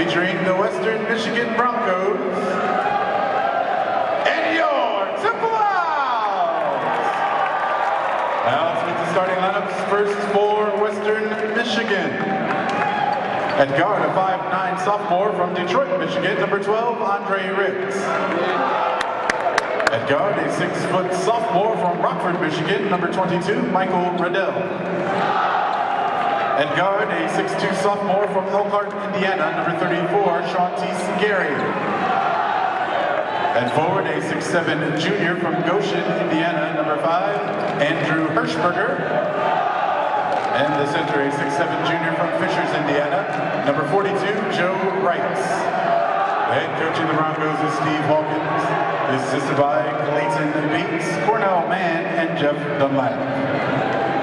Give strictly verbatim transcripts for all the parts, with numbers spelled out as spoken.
featuring the Western Michigan Broncos and your Temple Owls. Now let's meet the starting lineups. First for Western Michigan. At guard, a five nine sophomore from Detroit, Michigan, number twelve, Andre Ritz. At guard, a six foot sophomore from Rockford, Michigan, number twenty-two, Michael Riddell. At guard, a six two sophomore from Elkhart, Indiana, number thirty-four, Shauntice Gary. At forward, a six seven junior from Goshen, Indiana, number five, Andrew Hirschberger. And the center, a six seven junior from Fishers, Indiana, number forty-two, Joe Wright. The head coach of the Broncos is Steve Hawkins, assisted by Clayton Beats, Cornell Mann, and Jeff Dunlap.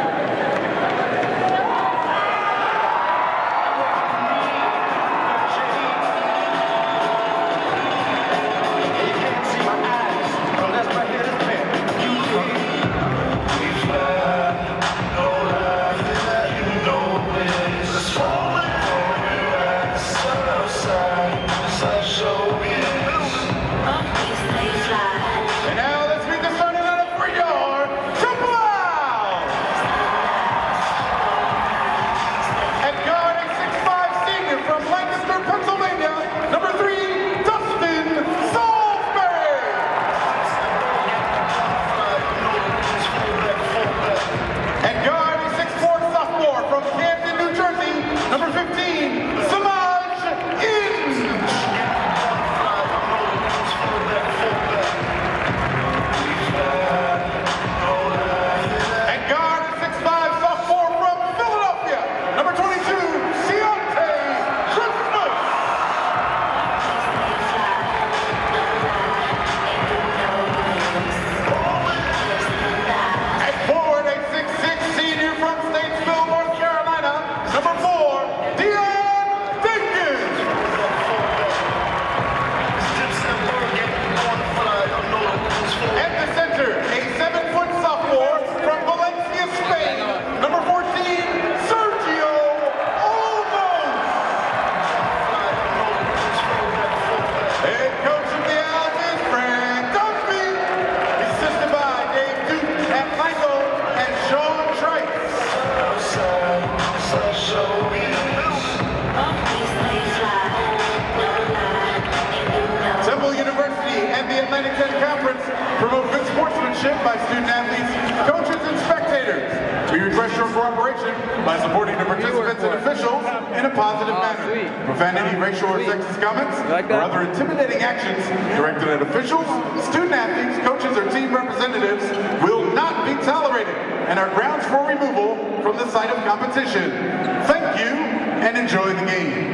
By student athletes, coaches, and spectators. We request your cooperation by supporting the participants and officials in a positive manner. Profanity, racial or sexist comments, or other intimidating actions directed at officials, student athletes, coaches, or team representatives will not be tolerated and are grounds for removal from the site of competition. Thank you and enjoy the game.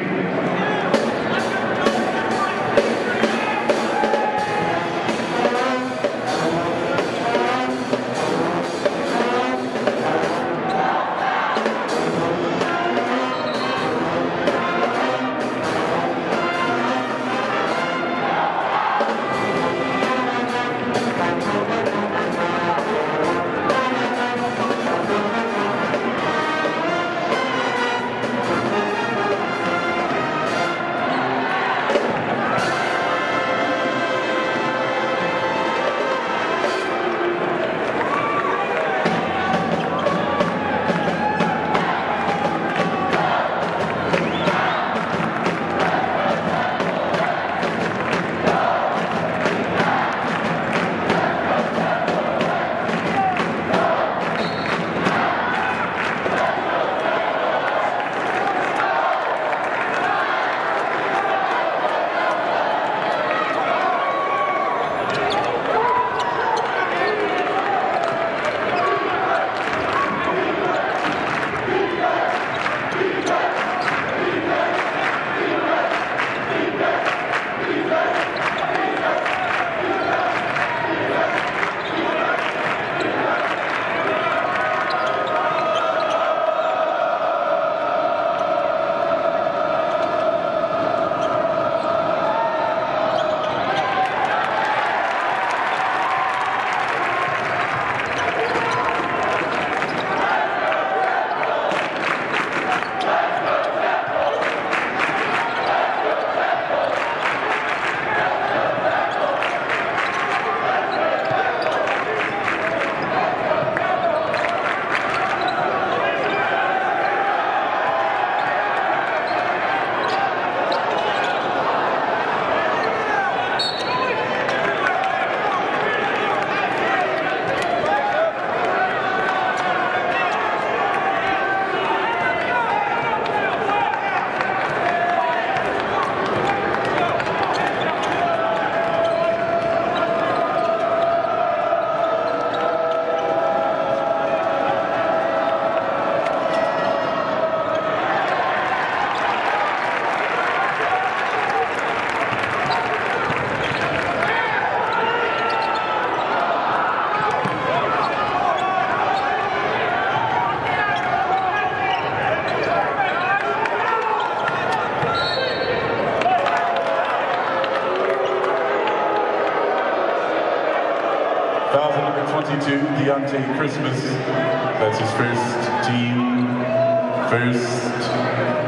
twenty-two, Deontay Christmas. That's his first team. First.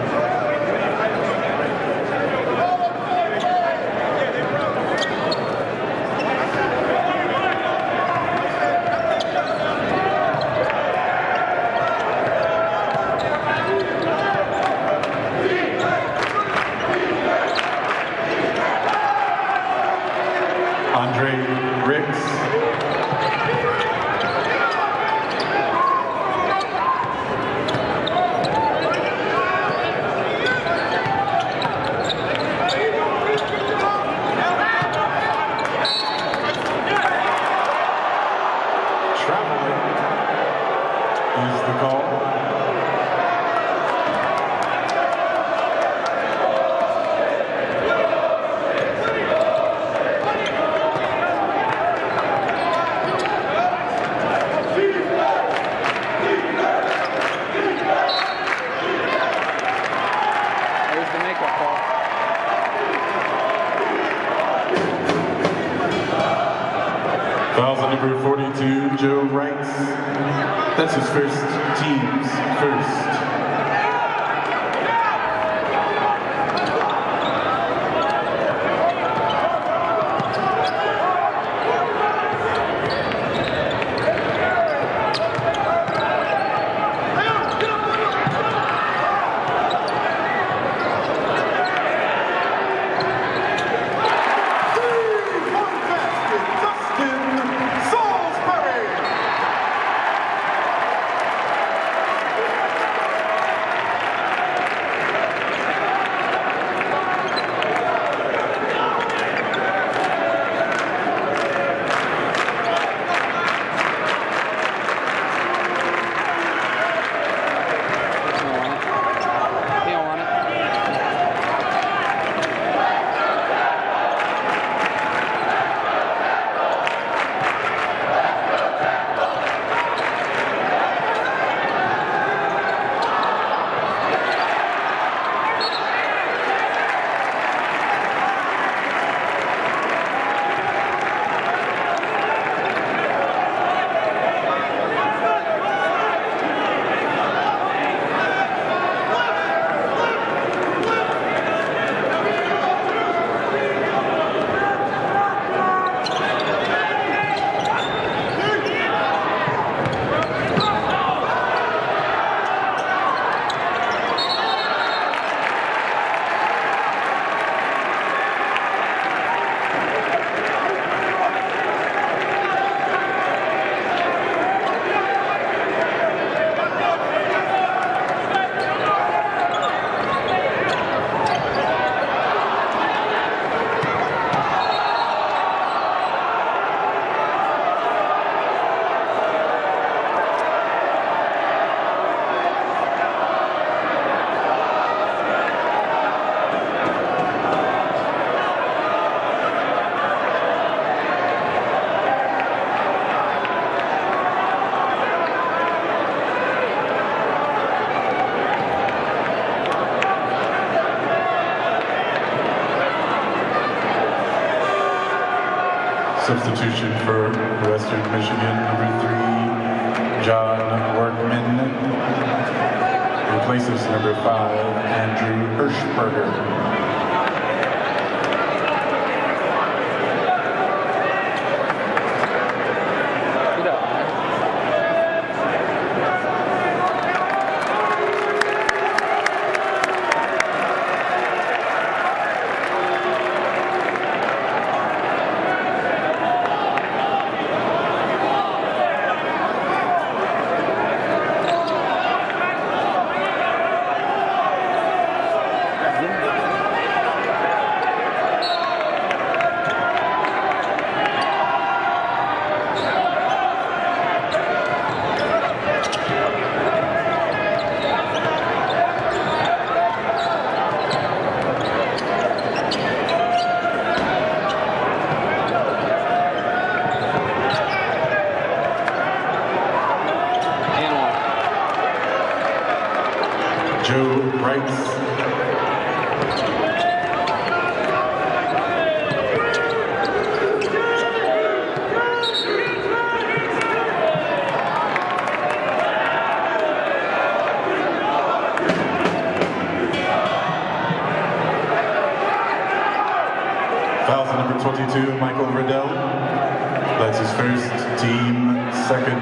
Fouls number forty-two, Joe Wrights. That's his first team's first. Substitution for Western Michigan, number three, John Workman. Replaces number five, Andrew Hirschberger. Joe Wrights. Fouls on number twenty-two, Michael Riddell. That's his first, team second.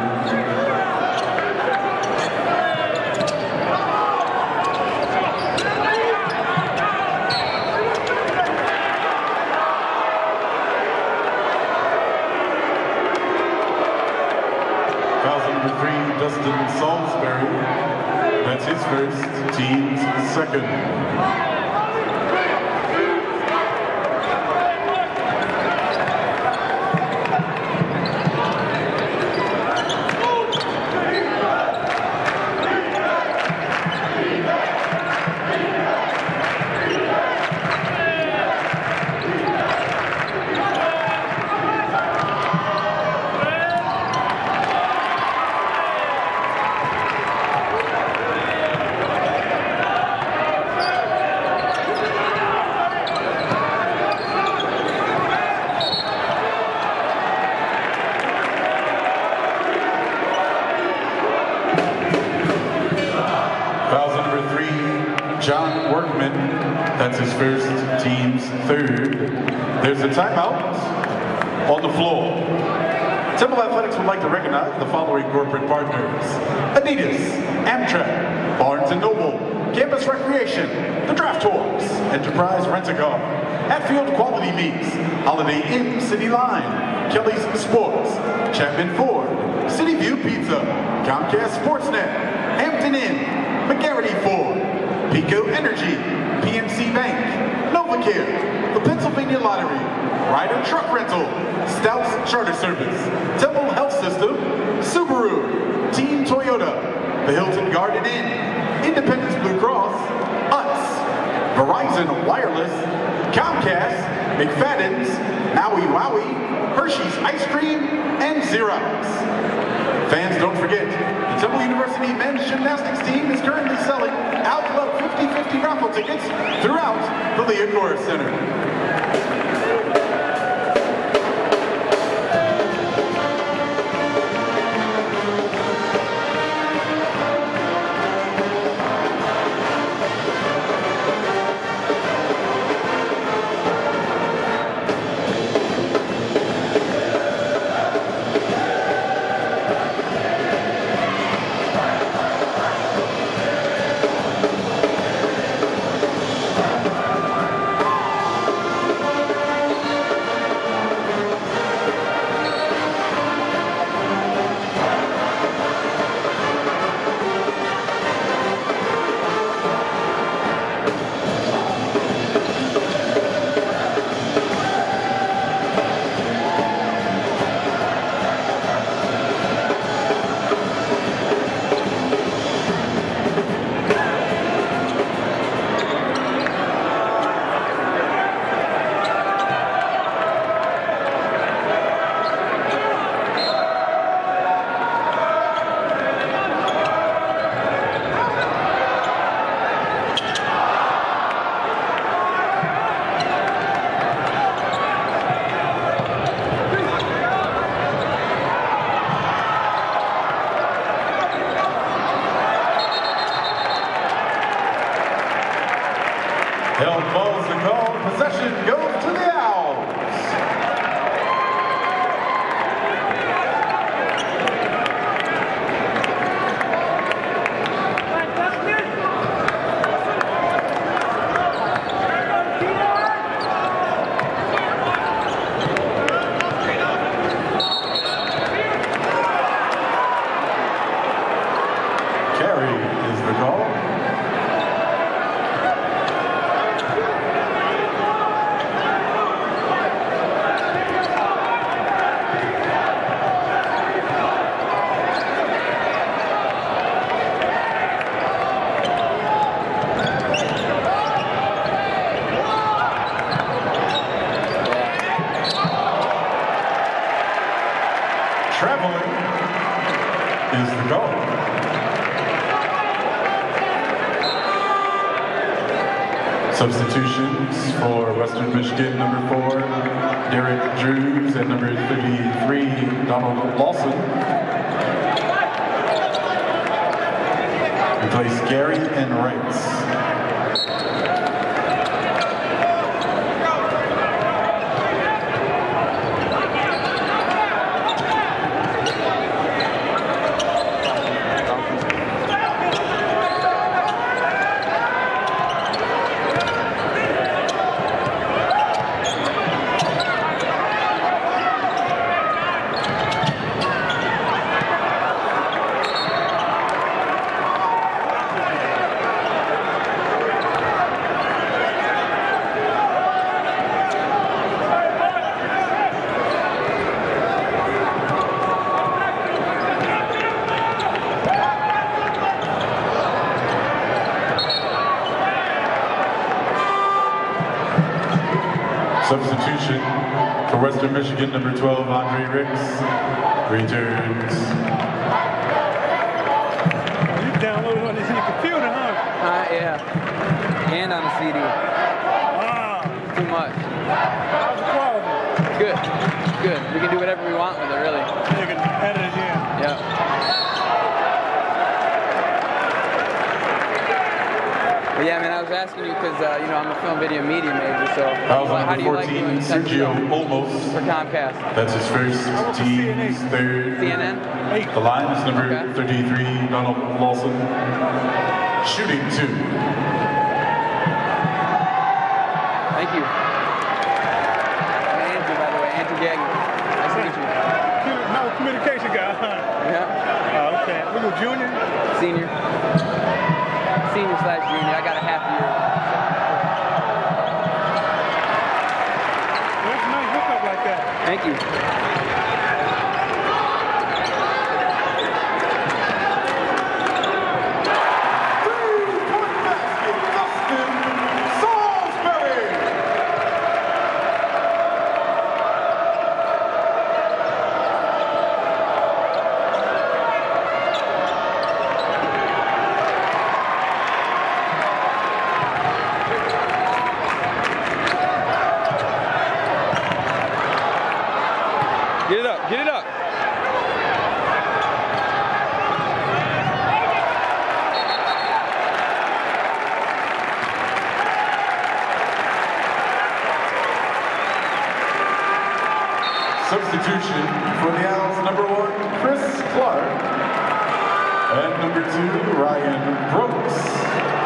Number three, Dustin Salisbury. That's his first, team's second. John Workman, that's his first, team's third. There's a timeout on the floor. Temple Athletics would like to recognize the following corporate partners: Adidas, Amtrak, Barnes and Noble, Campus Recreation, The Draft Tours, Enterprise Rent-A-Car, Hatfield Quality Meats, Holiday Inn City Line, Kelly's Sports, Chapman Ford, City View Pizza, Comcast Sportsnet, Hampton Inn, McGarity Ford, Pico Energy, P M C Bank, NovaCare, the Pennsylvania Lottery, Ryder Truck Rental, Stouts Charter Service, Temple Health System, Subaru, Team Toyota, the Hilton Garden Inn, Independence Blue Cross, Utz, Verizon Wireless, Comcast, McFadden's, Maui Wowie, Hershey's Ice Cream, and Xerox. Fans, don't forget, the Temple University men's gymnastics team is currently selling Out Club fifty fifty raffle tickets throughout the Leah Chorus Center. Held balls the call. Possession goes to the Owls. Carry is the call. Traveling is the goal. Substitutions for Western Michigan, number four, Derek Drews, and number thirty-three, Donald Lawson. Replace Gary and Wrights. Substitution for Western Michigan, number twelve, Andre Ricks, returns. You downloaded on your computer, huh? Uh, yeah. And on the C D. Wow. Too much. How's the quality? Good. Good. We can do whatever we want with it, really. You can edit it in. Yeah. But yeah, man, I was asking you because, uh, you know, I'm a film video media major, so How how do you like fourteen, doing such Sergio stuff Olmos. for Comcast? That's his first team, third. C N N? The line is number Okay. thirty-three, Donald Lawson. Shooting two. Thank you. I'm Andrew, by the way, Andrew Gagnon. Nice to meet you. No communication guy, huh? Yeah. Oh, okay. We go junior? Senior. Senior slash junior. I got a half year. Well, that's a nice hookup like that. Thank you. Get it up, get it up. Substitution for the Owls, number one, Chris Clark. And number two, Ryan Brooks.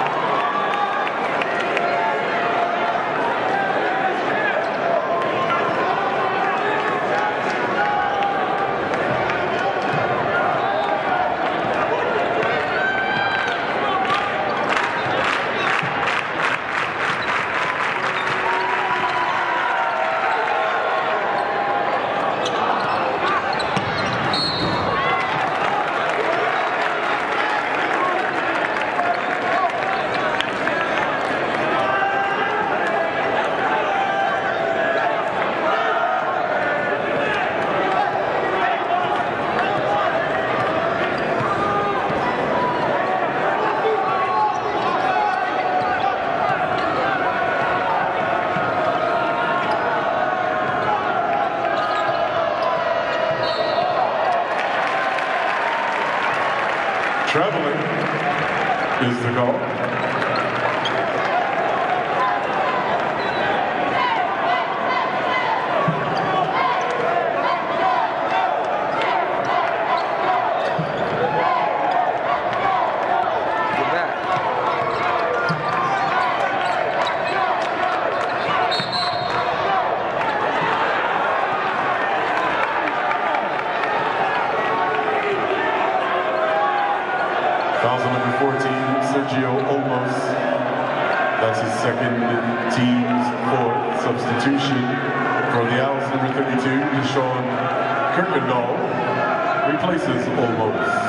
Traveling is the call. Fouls on number fourteen, Sergio Olmos. That's his second, team's fourth substitution. For the Owls, number thirty-two, Deshaun Kirkendall replaces Olmos.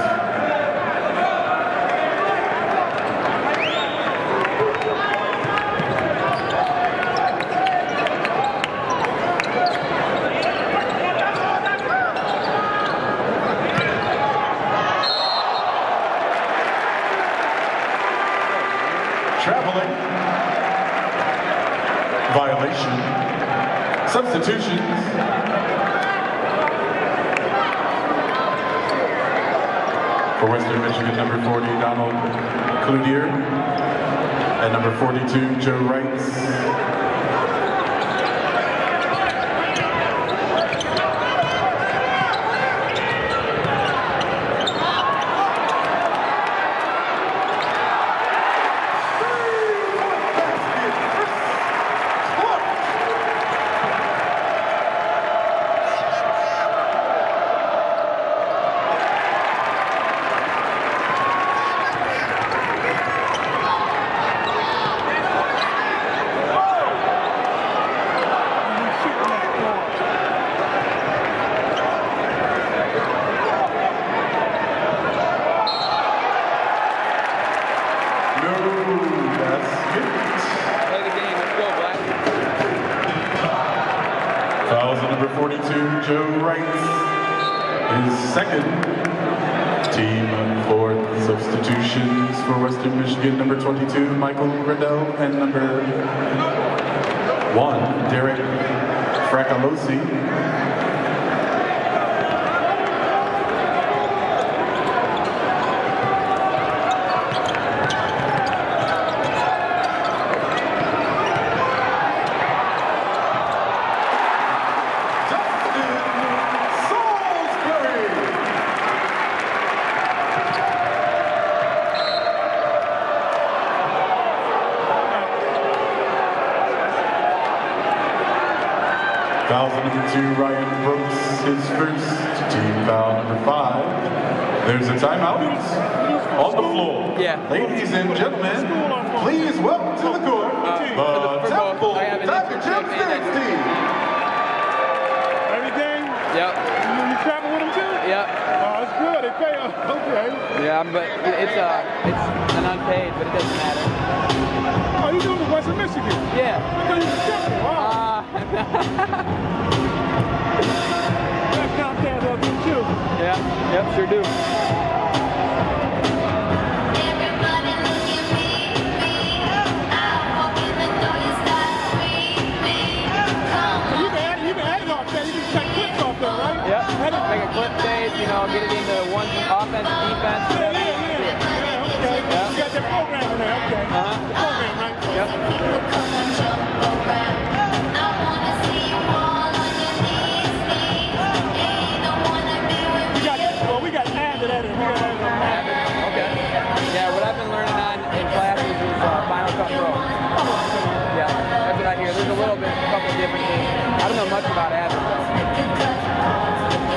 Traveling, violation, substitutions. For Western Michigan, number forty, Donald Cloutier, and number forty-two, Joe Wrights. number forty-two, Joe Wright, his second team fourth substitutions for Western Michigan, number twenty-two, Michael Riddell, and number one, Derek Fracalosi. Foul number two, Ryan Brooks, his first team foul number five. There's a timeout on the floor. Yeah. Ladies and gentlemen, please welcome to the court Uh, the for the- for Temple both. I have an Championship internship and Dance I- team. Every game? Yep. You, you travel with them too? Yep. Oh, that's good. They pay us. Okay. Yeah, but it's uh, it's an unpaid, but it doesn't matter. Oh, you doing the Western Michigan? Yeah. Because you're Temple. Wow. Uh, That Comcast up there too. yeah. Yep. Sure do. You can add, you can add it off there. You can take clips off there, right? Yep. Add it. Make a clip phase, you know, get it into one offense, defense. Yeah, yeah, yeah. Yeah, okay. Yeah. You got that program in there. Okay. Uh-huh. The program, right? Yep. We got, well, we got added at it. We got added on that. Okay. Yeah, what I've been learning on in classes is uh, Final Cut Pro. Yeah, that's what I hear. There's a little bit, a couple differences. I don't know much about Avid though.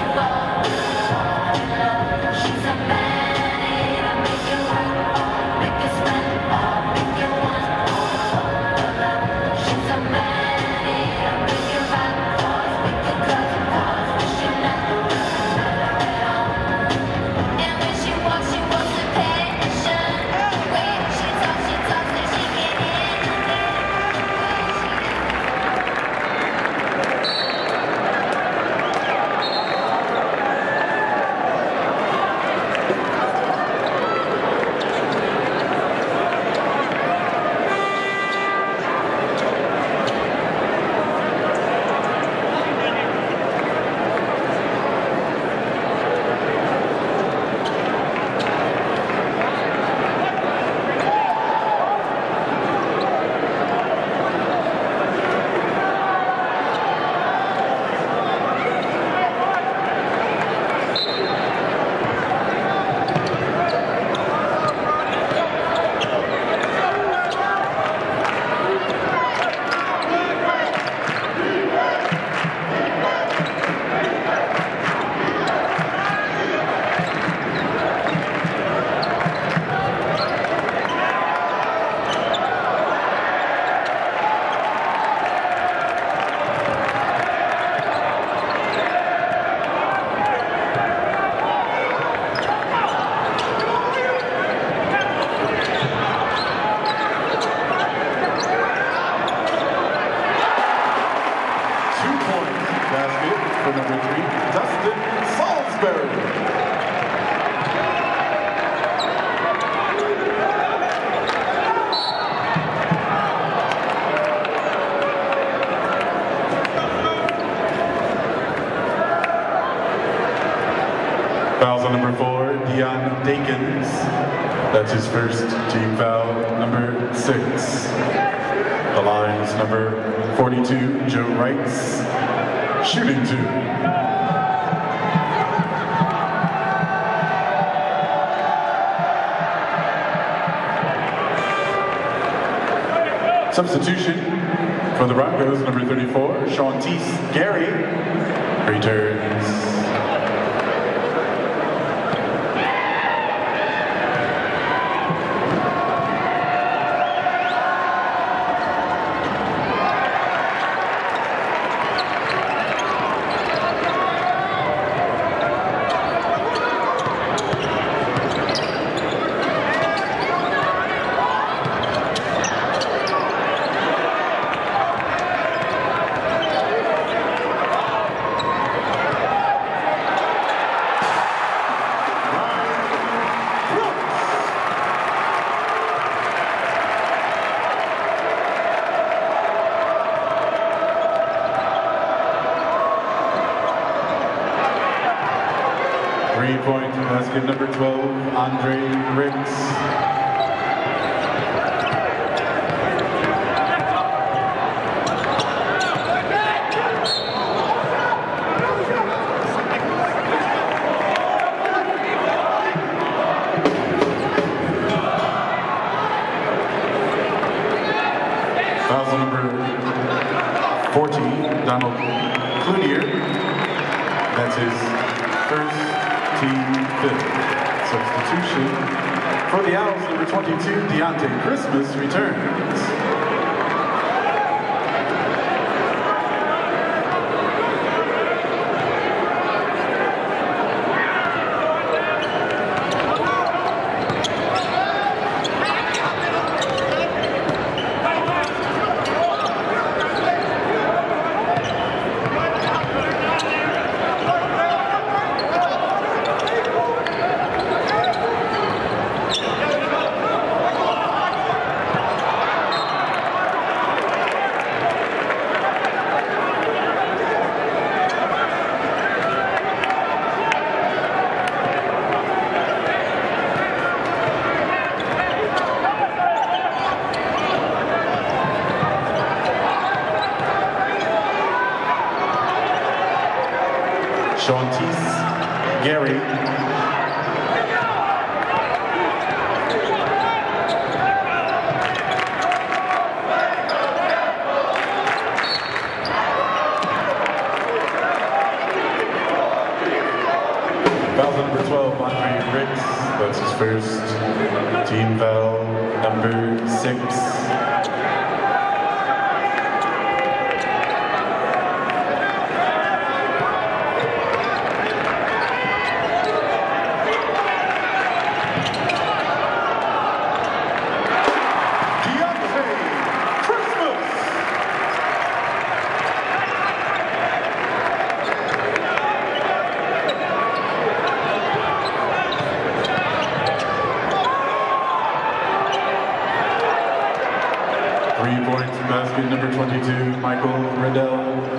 for number three, Dustin Salisbury. Fouls on number four, Dion Dakins. That's his first team foul, number six. The lines, number forty-two, Joe Wrights, shooting two. Substitution for the Broncos, number thirty-four, Shauntice Gary, returns. Three-point basket number twelve, Andre Riggs. Foul number fourteen, Donald Cloutier. That's his first team fifth. Substitution for the Owls, number twenty-two, Deontay Christmas returns. Shantice Gary. Foul number twelve, Andre Riggs. That's his first team foul, number six. Three points basket number twenty-two, Michael Riddell.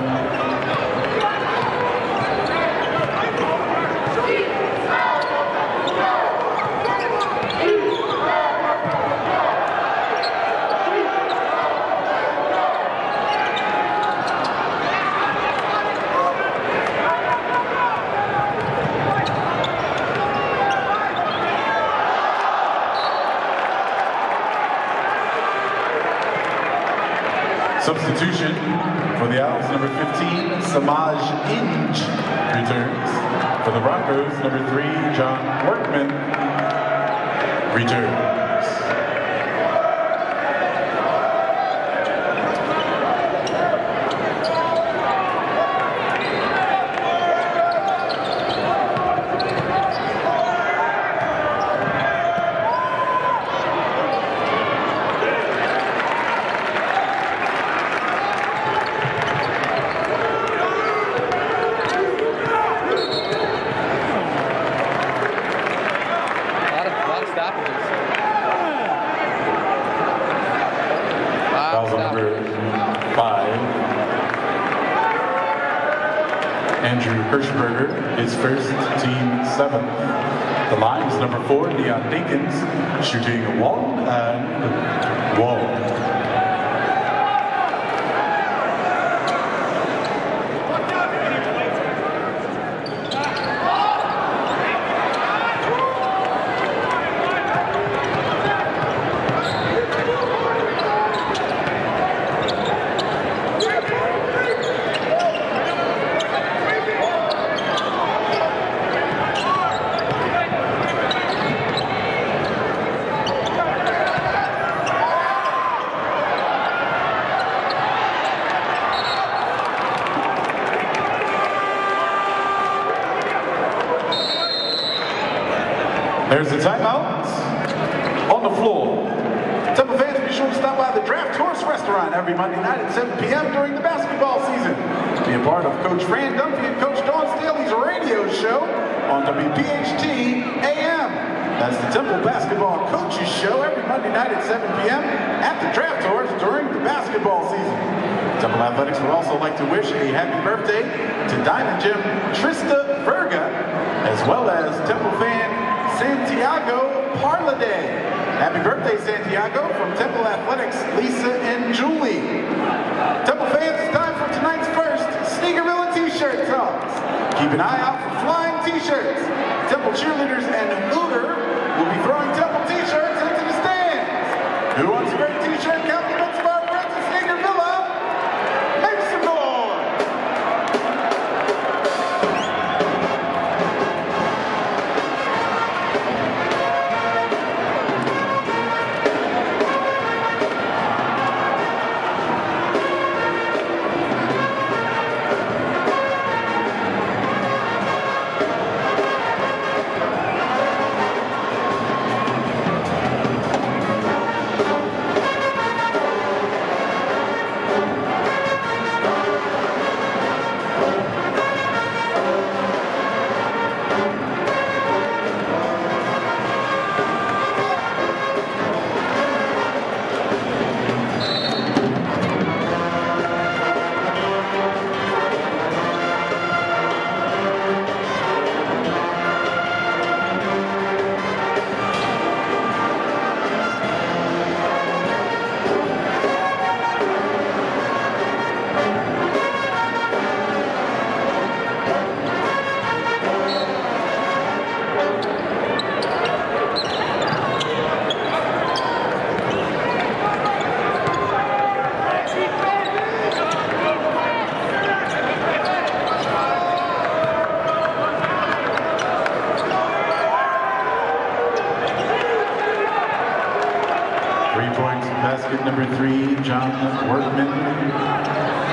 Substitution for the Owls, number fifteen, Samaj Inge returns. For the Broncos, number three, John Workman returns. Number five, Andrew Hirschberger, his first team seventh. The lines, number four, Leon Dinkins, shooting one and one. There's the timeout on the floor. Temple fans, be sure to stop by the Draft Horse Restaurant every Monday night at seven p m during the basketball season. Be a part of Coach Fran Dunphy and Coach Dawn Staley's radio show on W P H T A M. That's the Temple Basketball Coaches Show every Monday night at seven p m at the Draft Horse during the basketball season. Temple Athletics would also like to wish a happy birthday to Diamond Gem Trista Verga, as well as Temple fan Santiago Parladay. Happy birthday, Santiago, from Temple Athletics, Lisa and Julie. Temple fans, it's time for tonight's first Sneakerville t-shirt toss. Keep an eye out for flying t-shirts. Temple cheerleaders and Looter will be throwing Temple t-shirts into the stands. Who wants a great t-shirt? Compliments of our friends at Sneakerville. Make some noise! Basket number three, John Workman.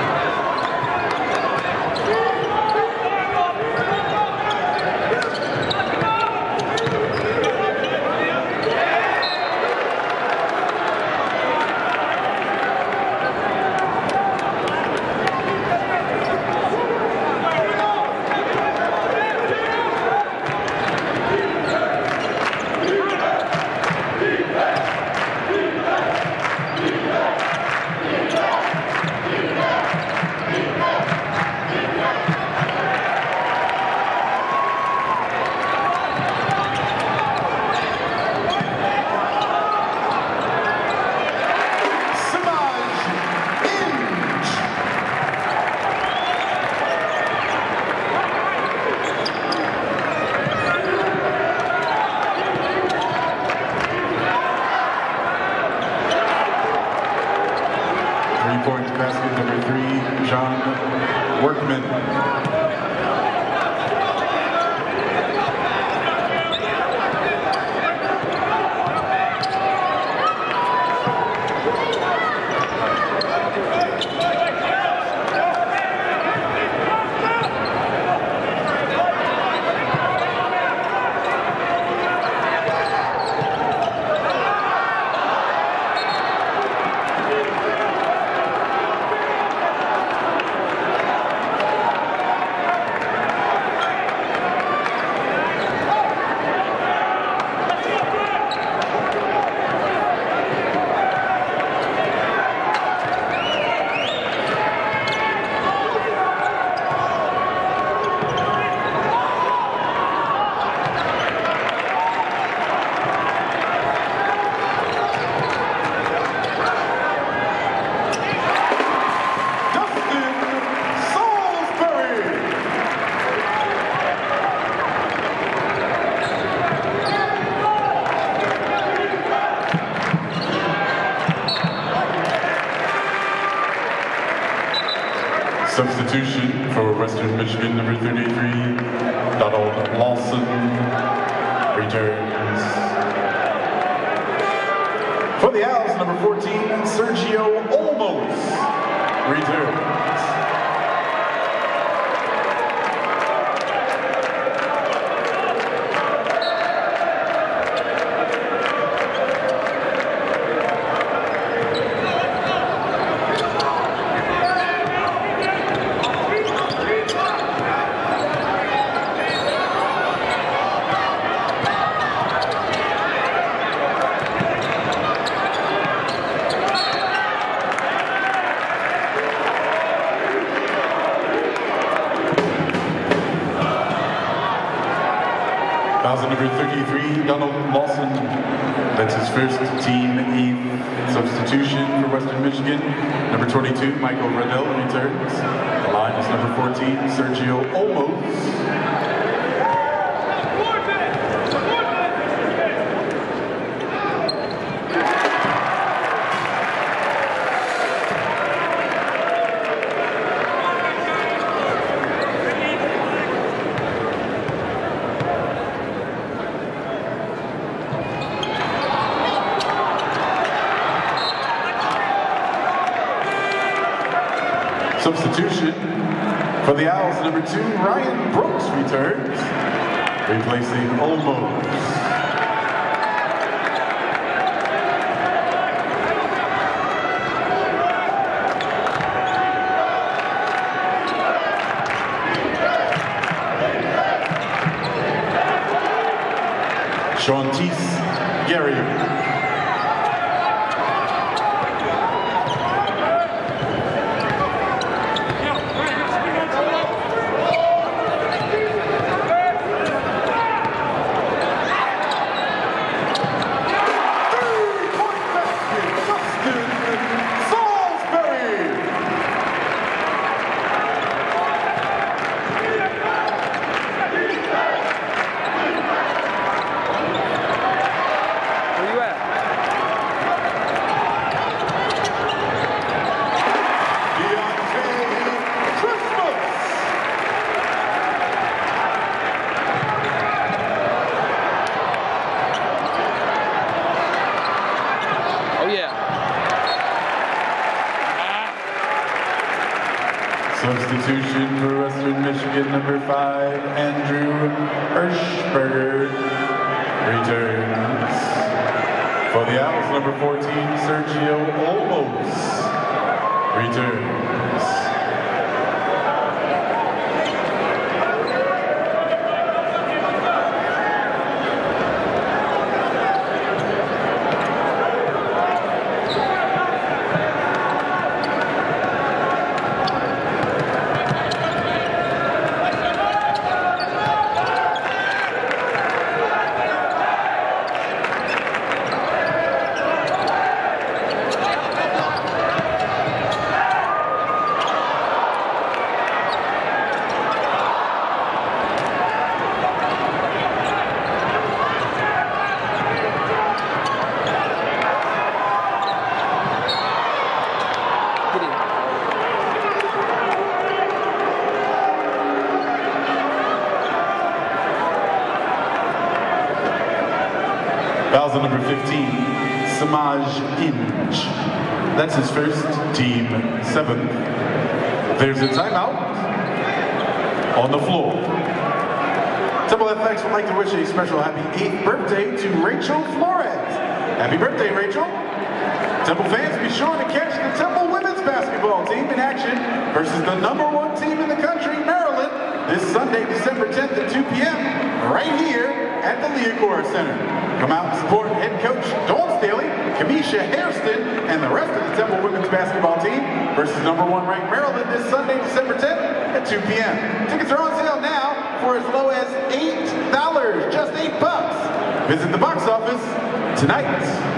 Three-point basket number three, John Workman. Substitution for Western Michigan, number thirty-three, Donald Lawson returns. For the Owls, number fourteen, Sergio Olmos returns. number thirty-three, Donald Lawson. That's his first team eighth substitution for Western Michigan. Number twenty-two, Michael Riddell returns. The line is number fourteen, Sergio Olmos. Substitution for the Owls, number two, Ryan Brooks returns, replacing Olmos. Shauntice Gary. Substitution for Western Michigan, number five, Andrew Hirschberger returns. For the Owls, number fourteen, Sergio Olmos returns. Fouls on number fifteen, Samaj Inj. That's his first, team seventh. There's a timeout on the floor. Temple Athletics would like to wish a special happy eighth birthday to Rachel Flores. Happy birthday, Rachel. Temple fans, be sure to catch the Temple women's basketball team in action versus the number one team in the country, Maryland, this Sunday, December tenth at two p m right here at the Leocora Center. Come out and support head coach Dawn Staley, Kamisha Hairston, and the rest of the Temple women's basketball team versus number one ranked Maryland this Sunday, December tenth at two p m Tickets are on sale now for as low as eight dollars, just eight bucks. Visit the box office tonight.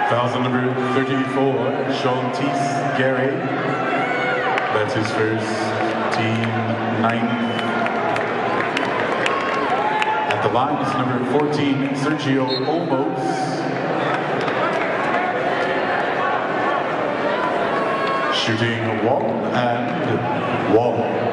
Thousand number thirty-four, Shantice Gary. That's his first team ninth. At the line is number fourteen, Sergio Olmos. Shooting one and one.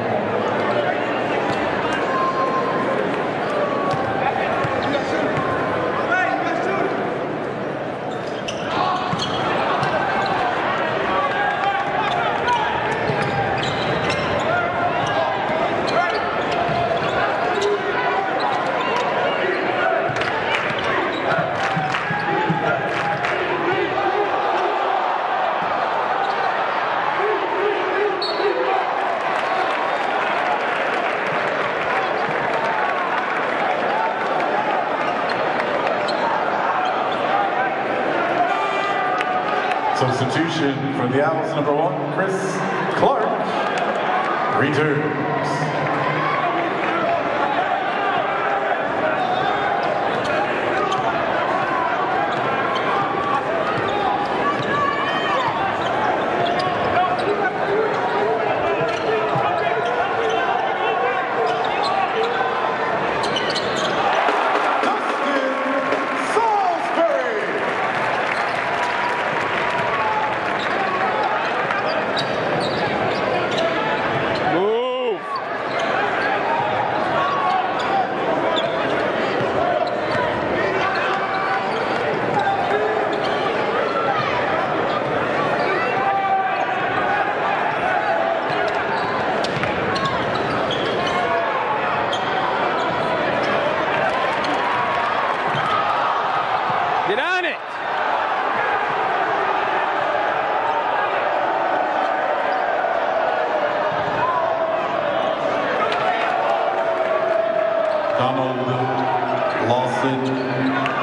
Substitution for the Owls, number one, Chris Clark, returns. Get on it! Donald Lawson.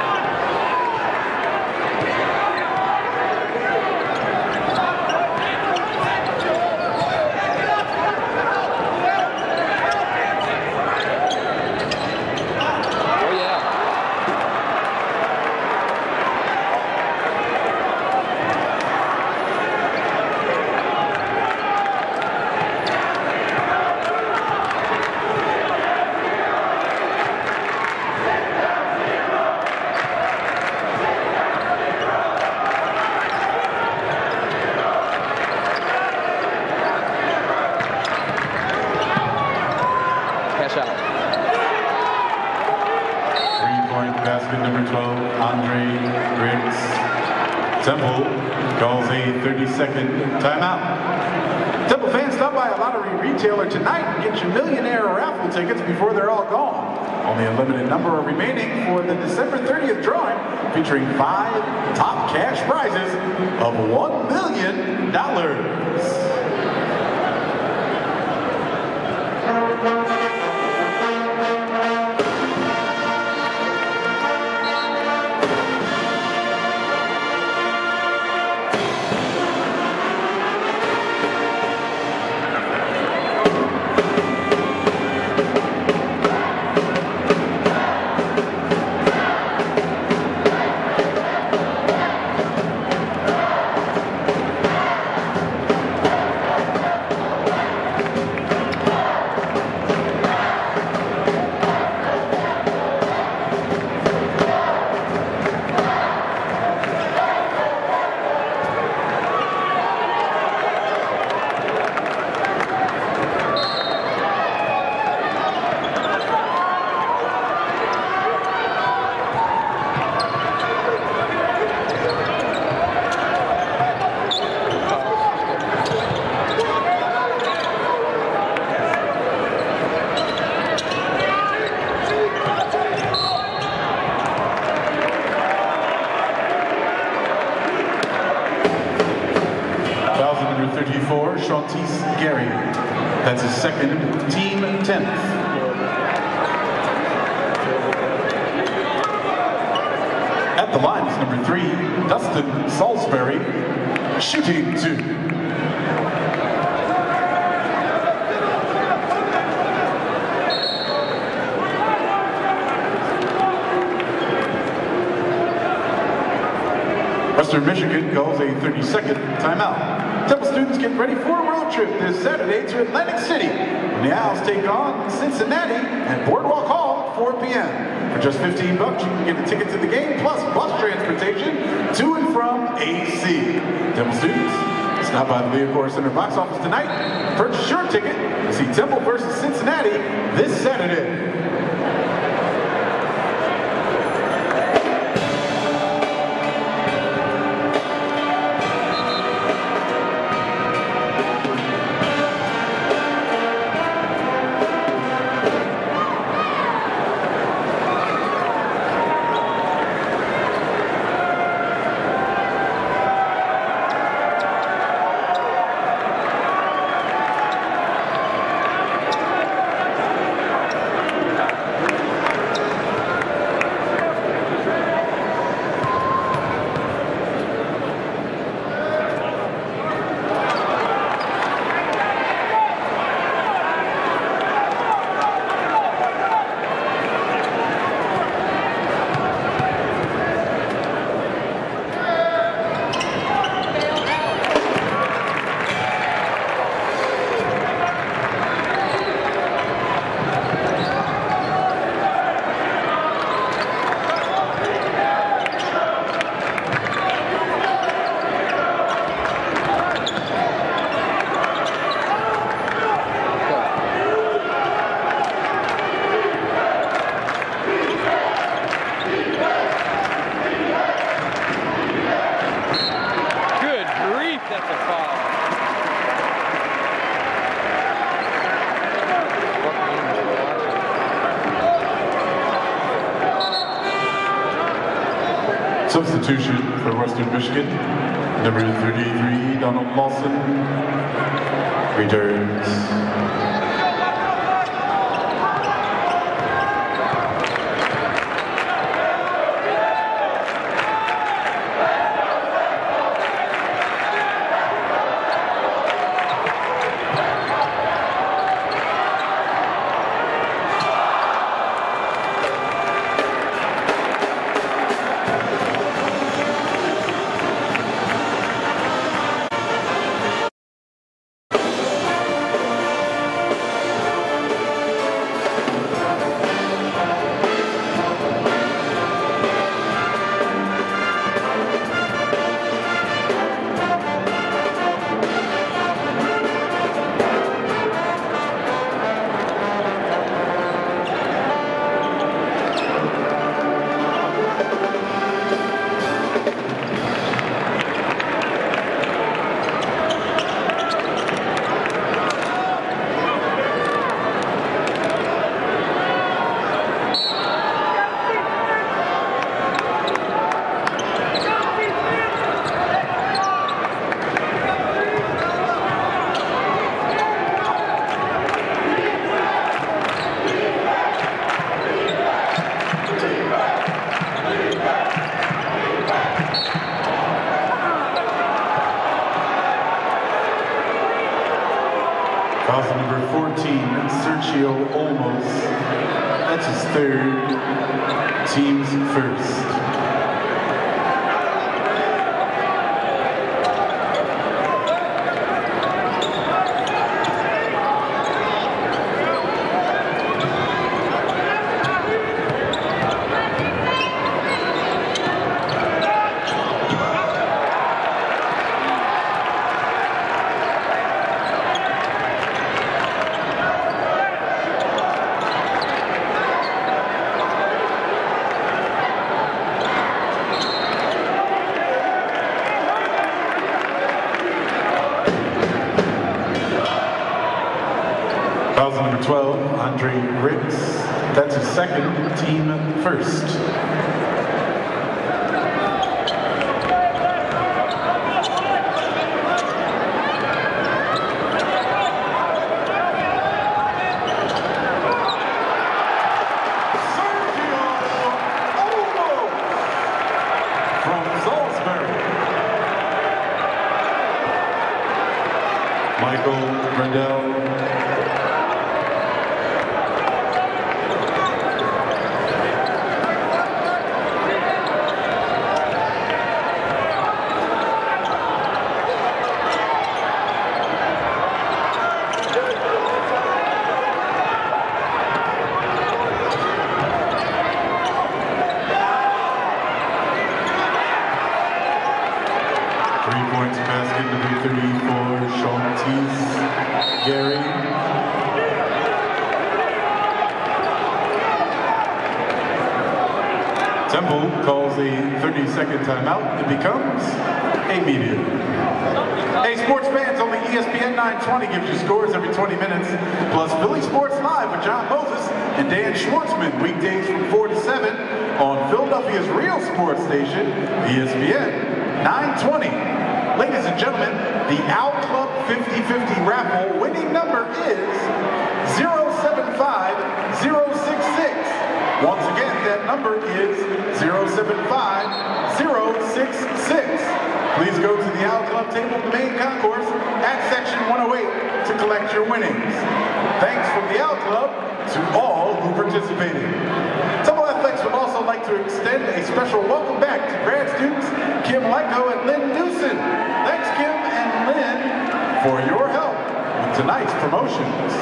Three-point basket number twelve, Andre Griggs. Temple calls a thirty-second timeout. Temple fans, stop by a lottery retailer tonight and get your millionaire raffle tickets before they're all gone. Only a limited number are remaining for the December thirtieth drawing, featuring five top cash prizes of one million dollars. thirty-four, Shantice Gary. That's his second, team tenth. At the line is number three, Dustin Salisbury, shooting two. Western Michigan calls a thirty second timeout. Temple students get ready for a road trip this Saturday to Atlantic City. And the Owls take on Cincinnati at Boardwalk Hall at four p m For just fifteen bucks, you can get a ticket to the game plus bus transportation to and from A C. Temple students, stop by the Leocore Center box office tonight. Purchase your ticket to see Temple versus Cincinnati this Saturday. Substitution for Western Michigan, number thirty-three, Donald Lawson, returns. Foul number fourteen, Sergio Olmos. That's his third, team's first. Foul number twelve, Andre Ricks. That's his second, team first. Michael Rendell. thirty-four, Shantise Gary. Temple calls a thirty second timeout. It becomes a media. Hey, sports fans, only E S P N nine twenty gives you scores every twenty minutes, plus Philly Sports Live with John Moses and Dan Schwartzman, weekdays from four to seven on Philadelphia's real sports station, E S P N nine twenty. Ladies and gentlemen, the Owl Club fifty fifty raffle winning number is zero seven five zero six six. Once again, that number is zero seven five zero six six. Please go to the Owl Club table in the main concourse at section one oh eight to collect your winnings. Thanks from the Owl Club to all who participated. Temple Athletics would also like to extend a special welcome back to grad students Kim Lyko and Lynn Newson. Thanks, Kim and Lynn, for your help with tonight's promotions.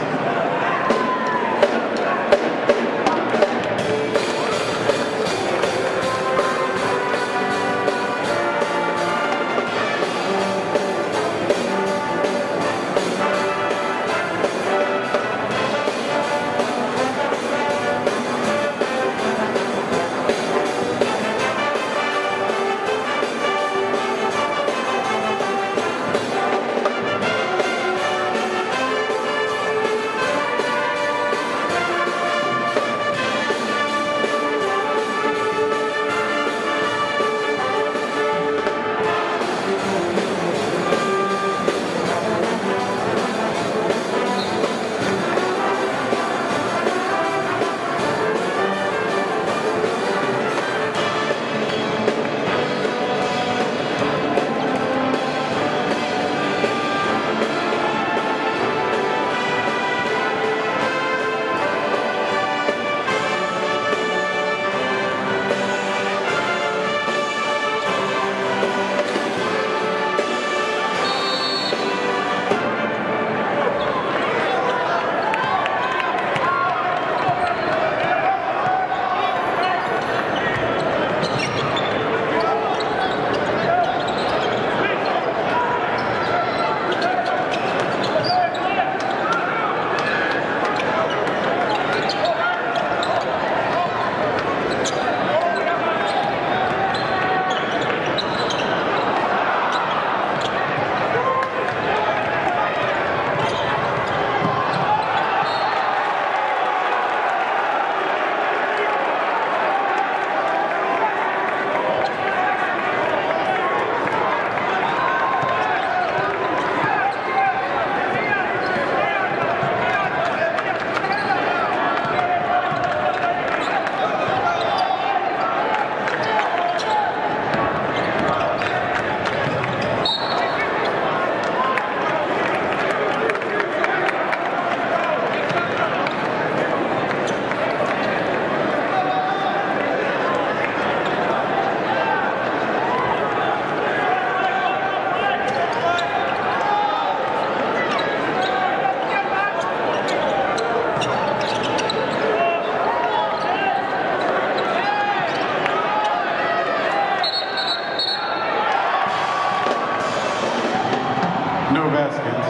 No baskets.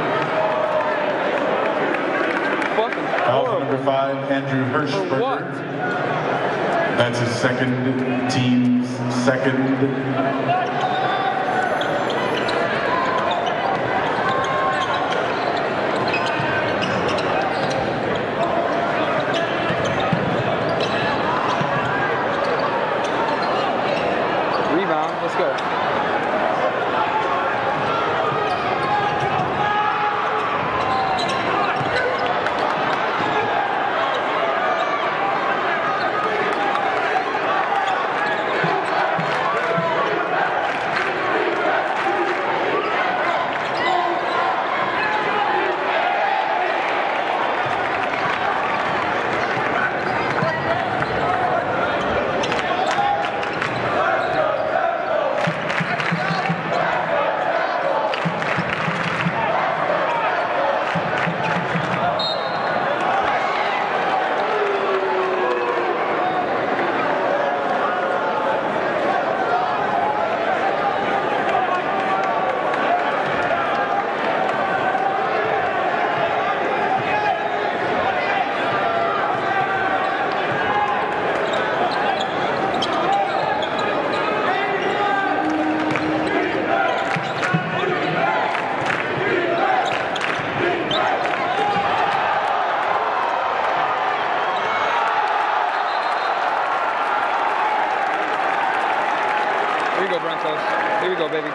Foul number five, Andrew Hirschberger. That's his second, team's second. Let's go. Here we go, Broncos. Here we go, baby.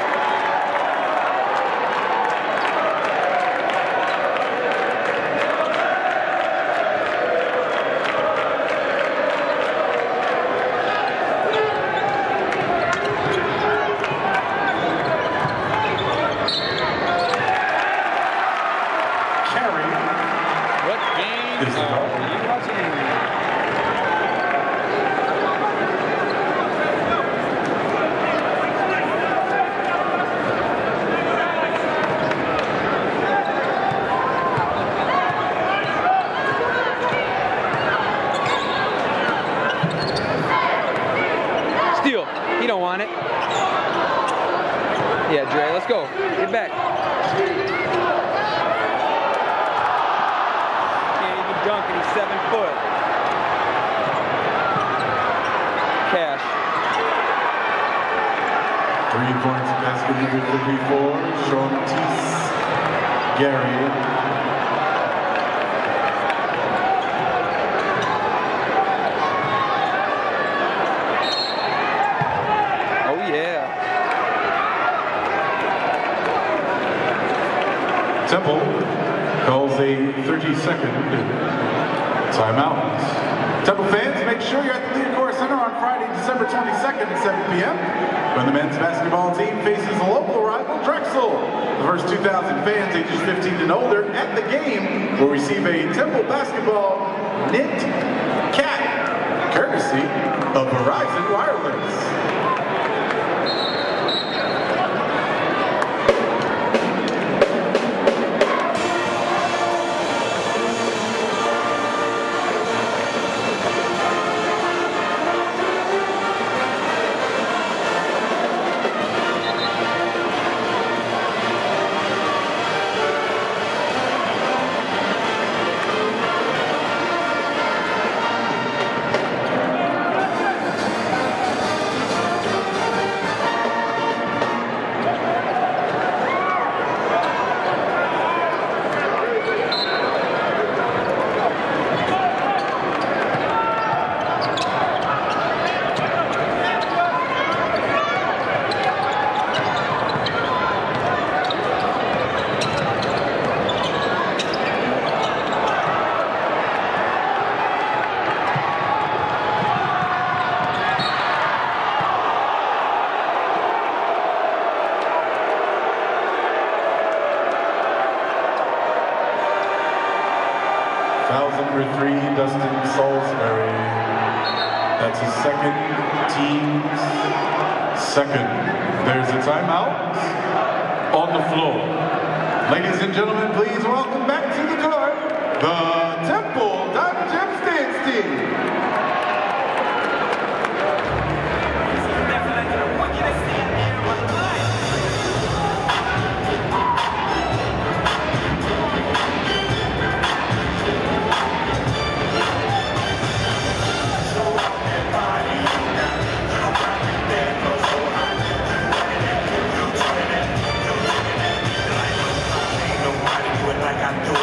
He don't want it. Yeah, Dre, let's go. Get back. Can't even dunk and he's seven foot. Cash. Three points basket number thirty-four. Shortis Gary. Temple calls a thirty second timeout. Temple fans, make sure you're at the Leadercore Center on Friday, December twenty-second at seven p m when the men's basketball team faces a local rival, Drexel. The first two thousand fans ages fifteen and older at the game will receive a Temple basketball knit cap, courtesy of Verizon Wireless. Number three, Dustin Salisbury. That's his second team's second. There's a timeout on the floor. Ladies and gentlemen, please welcome back to the court, the Temple Diamond Gems Dance Team. I do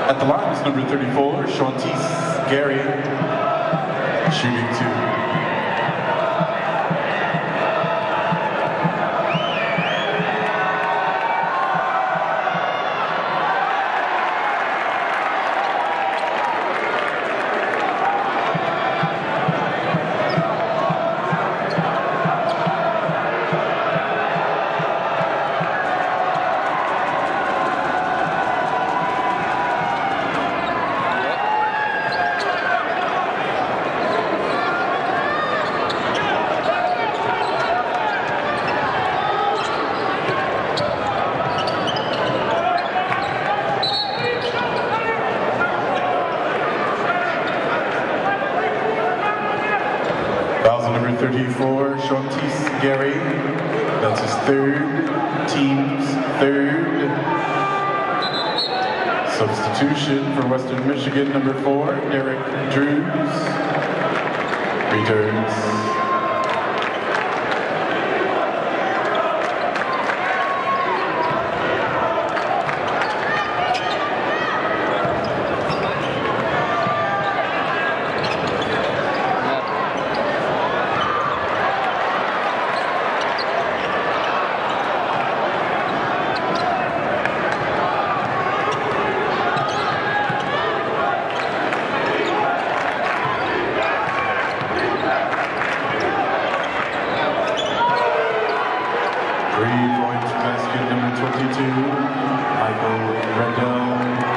At the line is number thirty-four, Shantice Gary, shooting two. Number thirty-four, Shantice Gary. That's his third, team's third. Substitution for Western Michigan, number four, Derek Drews. Returns. Three-point basket number twenty-two, Michael Rendell.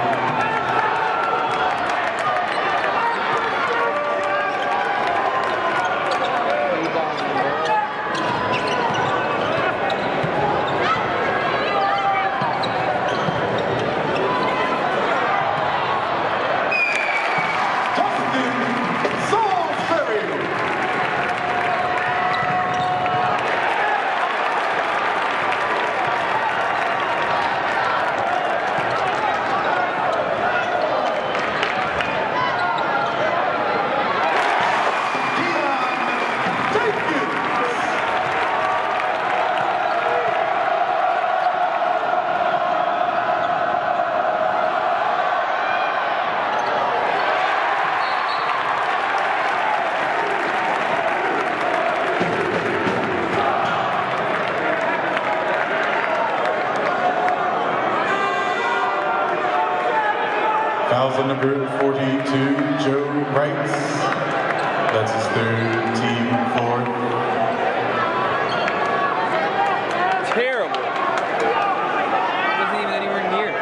Foul number forty-two, Joe Wright. That's his third, team fourth. Terrible. Wasn't even anywhere near.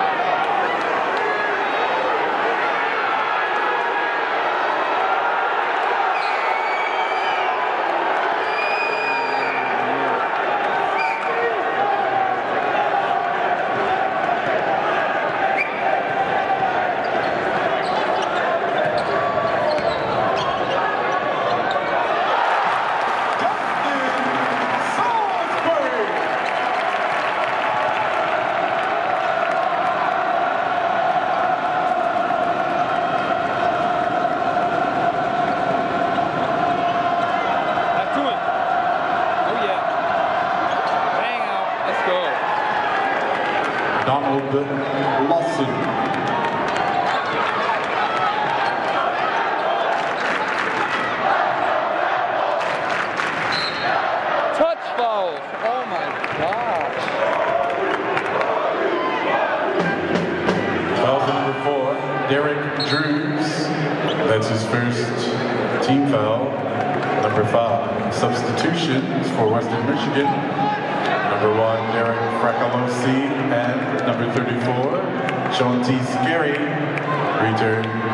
Donald Lawson. Touch fouls. Oh my gosh. Foul number four, Derek Drews. That's his first team foul. Number five, substitutions for Western Michigan. Number one, Derek Fracalosi, and number thirty-four, Shantice Gary, return.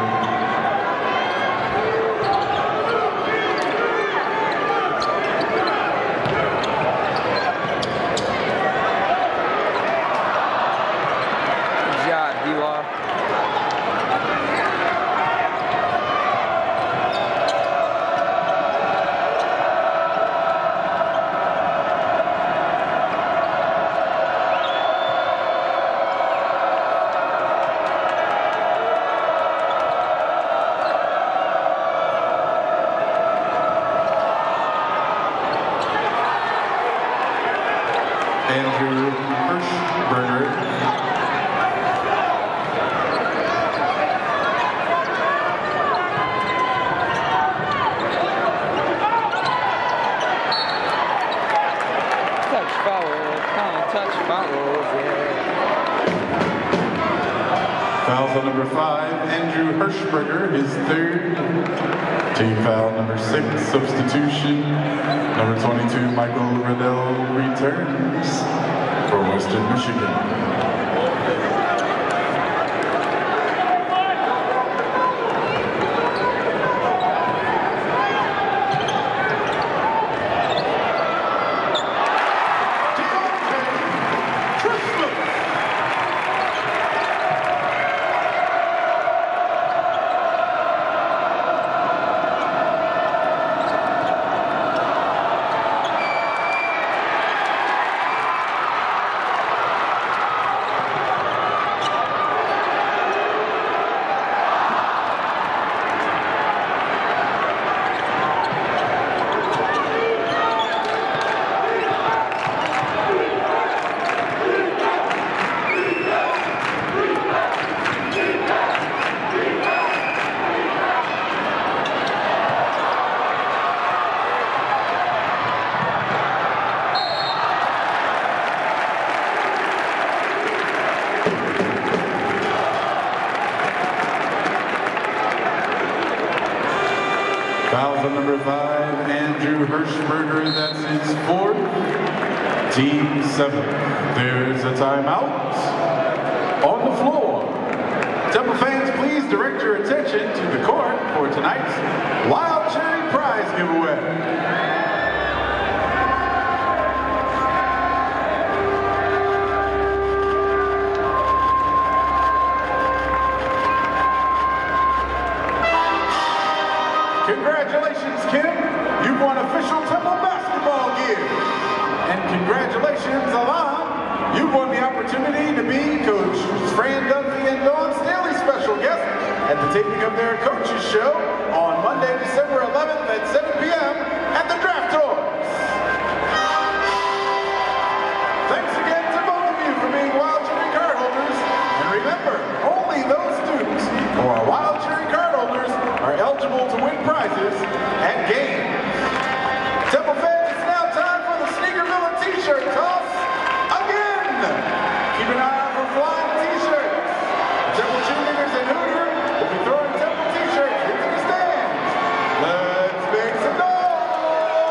Fouls on number five, Andrew Hirschberger, his third. Team foul number six, substitution. Number twenty-two, Michael Riddell returns for Western Michigan. Fouls on number five, Andrew Hirschberger, that's his fourth. Team seven. There's a timeout on the floor. Temple fans, please direct your attention to the court for tonight's Wild Cherry Prize giveaway. Congratulations, Kim. You've won official Temple basketball gear. And congratulations, Alon. You've won the opportunity to be Coach Fran Dunphy and Dawn Staley's special guest at the taping of their coaches show on Monday, December eleventh at seven p m at the Draft Tours. Thanks again to both of you for being Wild Cherry card holders. And remember, only those students who are Wild Cherry card holders are eligible to win prizes at games. Temple fans, it's now time for the Sneakerville t-shirt toss again. Keep an eye out for flying t-shirts. Temple cheerleaders and Hooter will be throwing Temple t-shirts into the stands. Let's make some noise.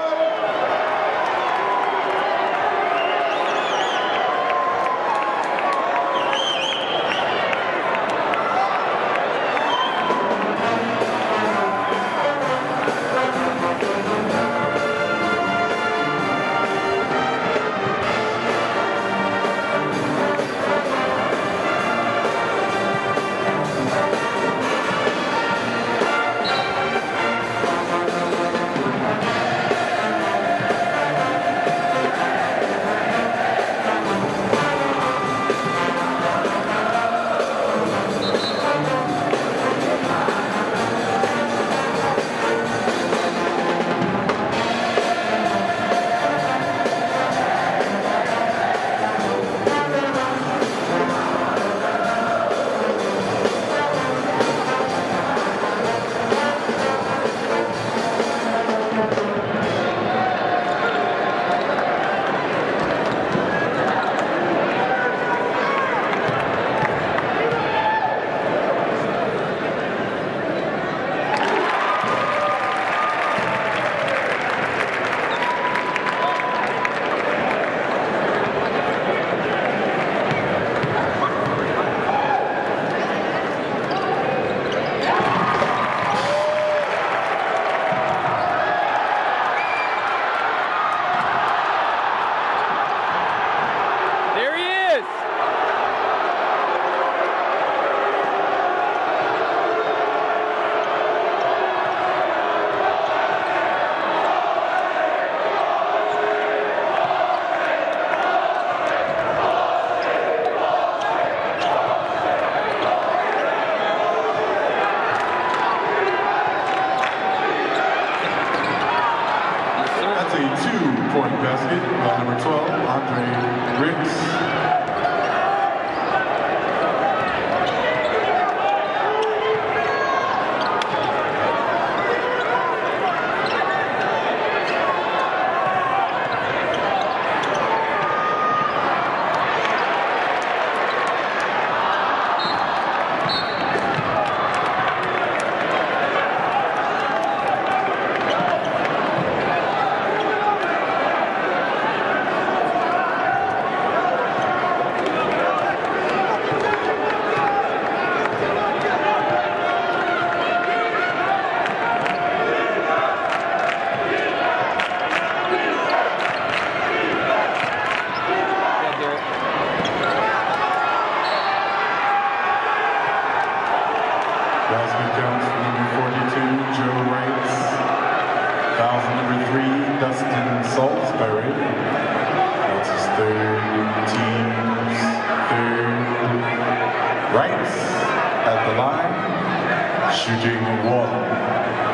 Basket counts for number forty-two, Joe Wright. Fouls on number three, Dustin Salisbury. That's his third, team's third. Wright at the line, shooting one.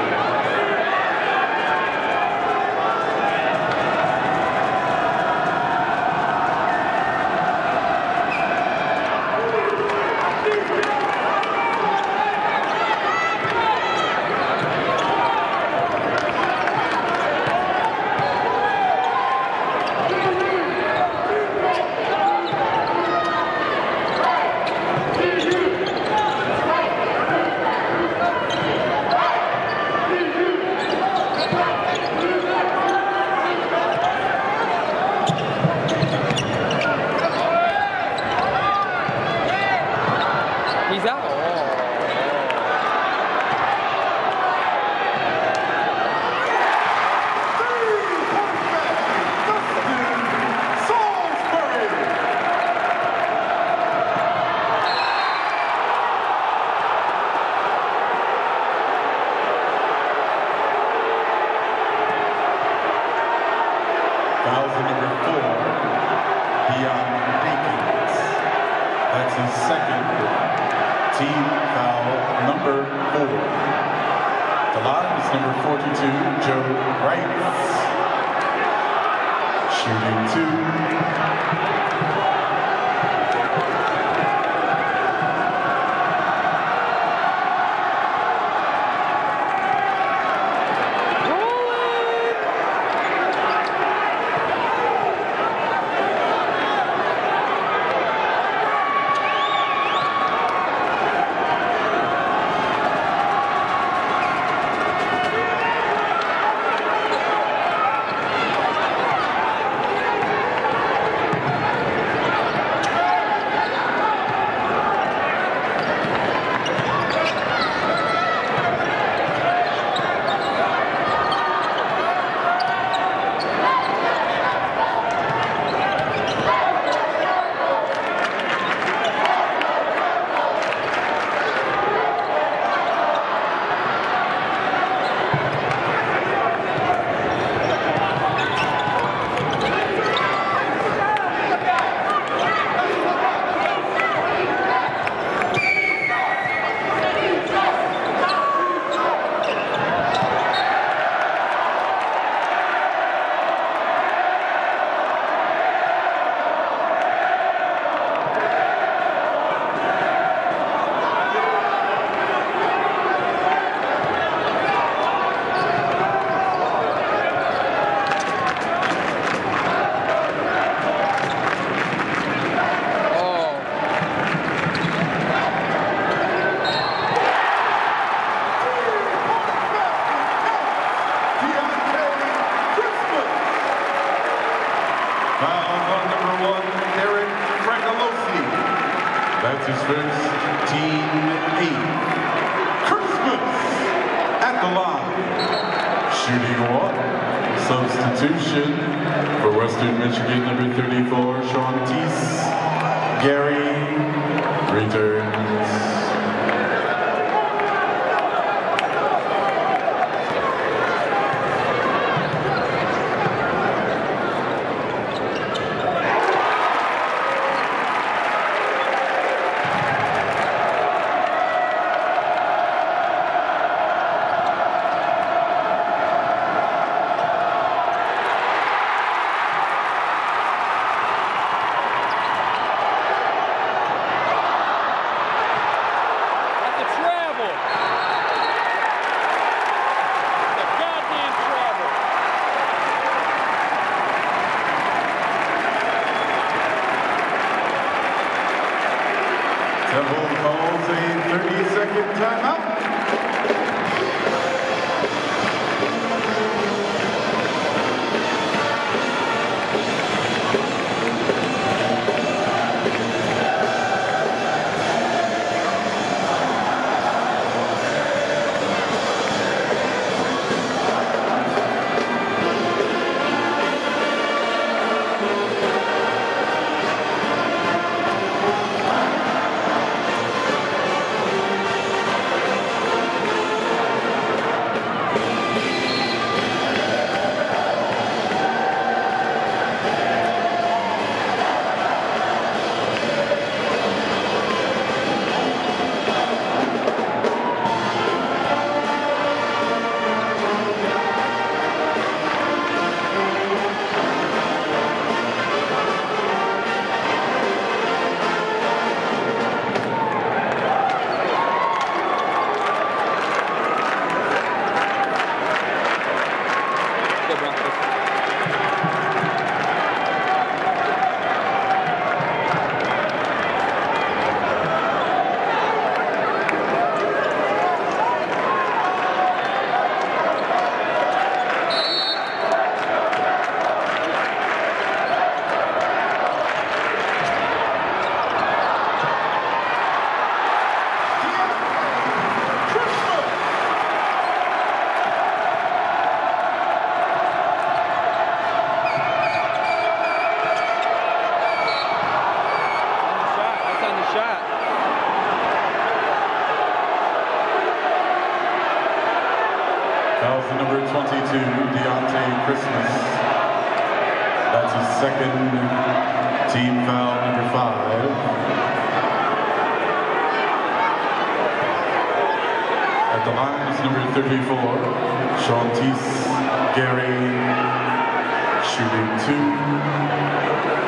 He's out. Fouls on number four, Dion Jenkins. That's his second. Team foul number four. The line is number forty-two, Joe Wright. Shooting two. That's his first, team eight. Christmas at the line. Shooting one. Substitution for Western Michigan, number thirty-four, Sean Teese. Gary returns. Fouls the number twenty-two, Deontay Christmas. That's his second team foul, number five. At the line is number thirty-four, Shantice Gary, shooting two.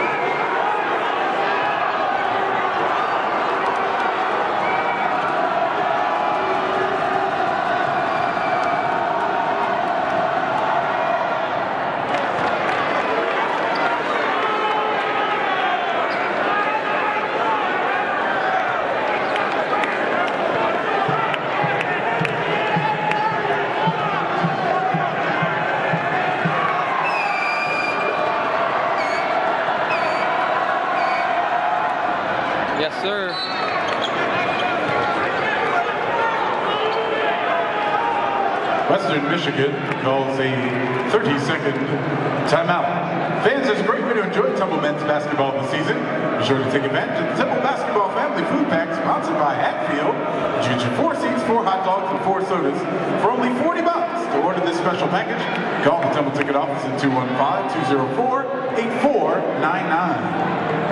Yes, sir. Western Michigan calls a thirty second timeout. Fans, there's a great way to enjoy Temple men's basketball this season. Be sure to take advantage of the Temple Basketball Family Food Pack sponsored by Hatfield. You get your four seats, four hot dogs, and four sodas for only forty bucks. To order this special package, call the Temple Ticket Office at two one five, two zero four, eight four nine nine.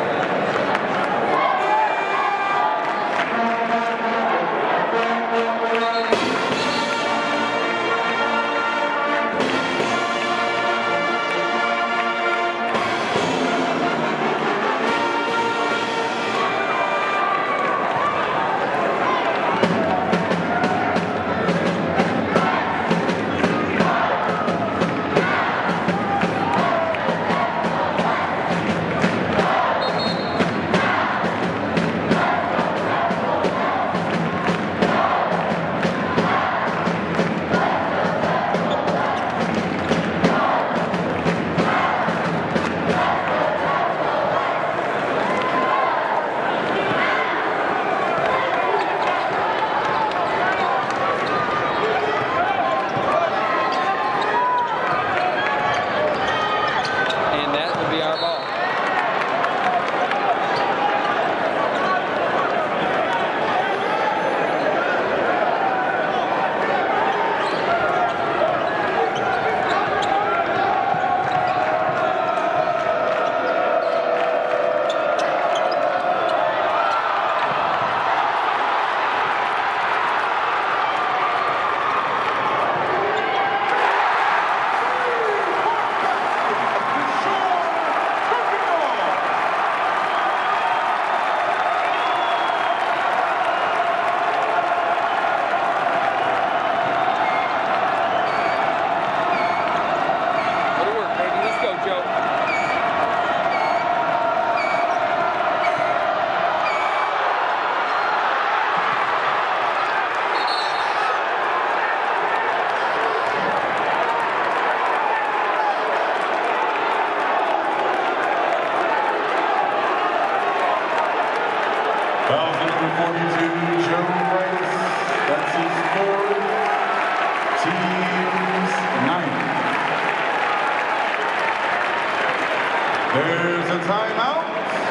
There's a timeout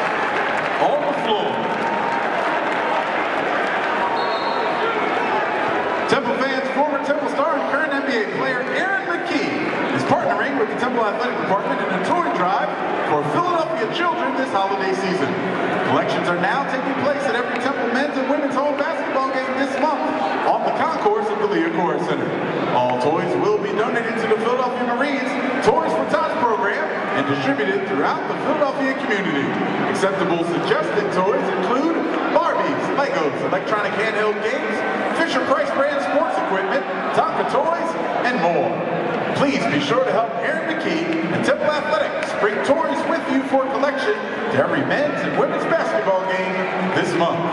on the floor. Temple fans, former Temple star and current N B A player Aaron McKee is partnering with the Temple Athletic Department in a toy drive for Philadelphia children this holiday season. Collections are now taking place at every Temple men's and women's home basketball game this month on the concourse of the Leocora Center. All toys will be donated to the Philadelphia Marines Toys for Tots program and distributed throughout the Philadelphia community. Acceptable suggested toys include Barbies, Legos, electronic handheld games, Fisher-Price brand sports equipment, Tonka toys, and more. Please be sure to help Aaron McKee and Temple Athletics bring toys with you for collection to every men's and women's basketball game this month.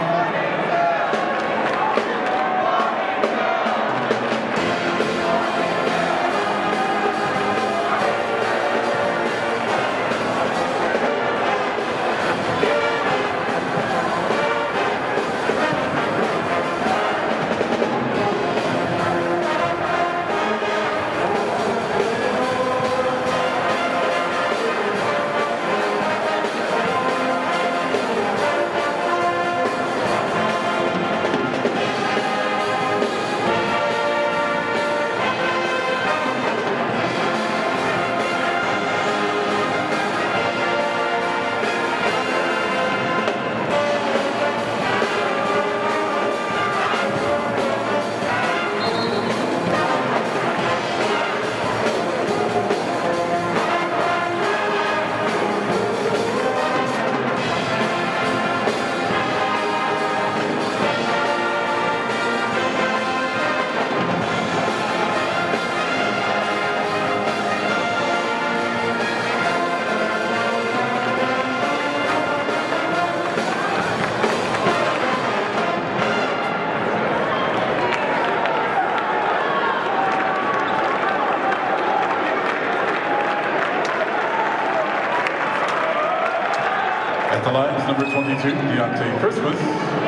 twenty-two, Deontay Christmas.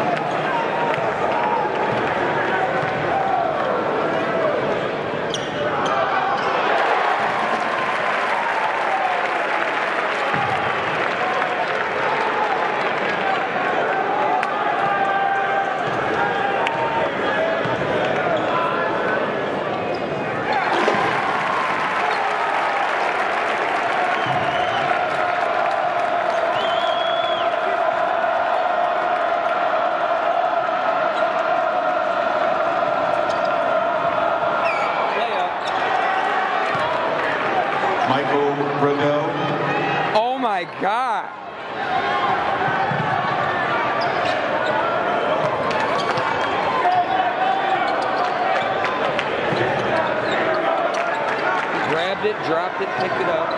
Oh my God. Grabbed it, dropped it, picked it up.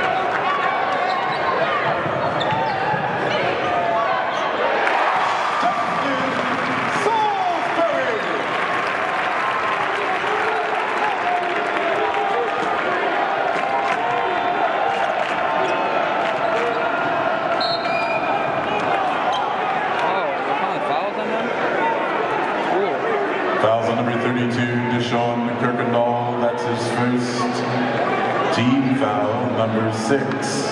Fouls on number thirty-two, Deshaun Kirkendall. That's his first team foul, number six.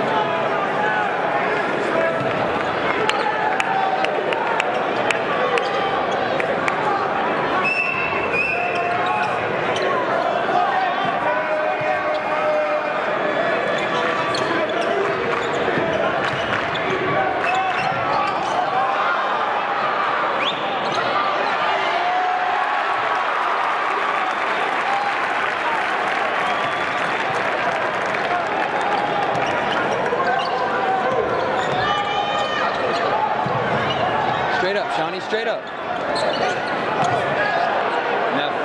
Straight up, Shawnee, straight up. Never.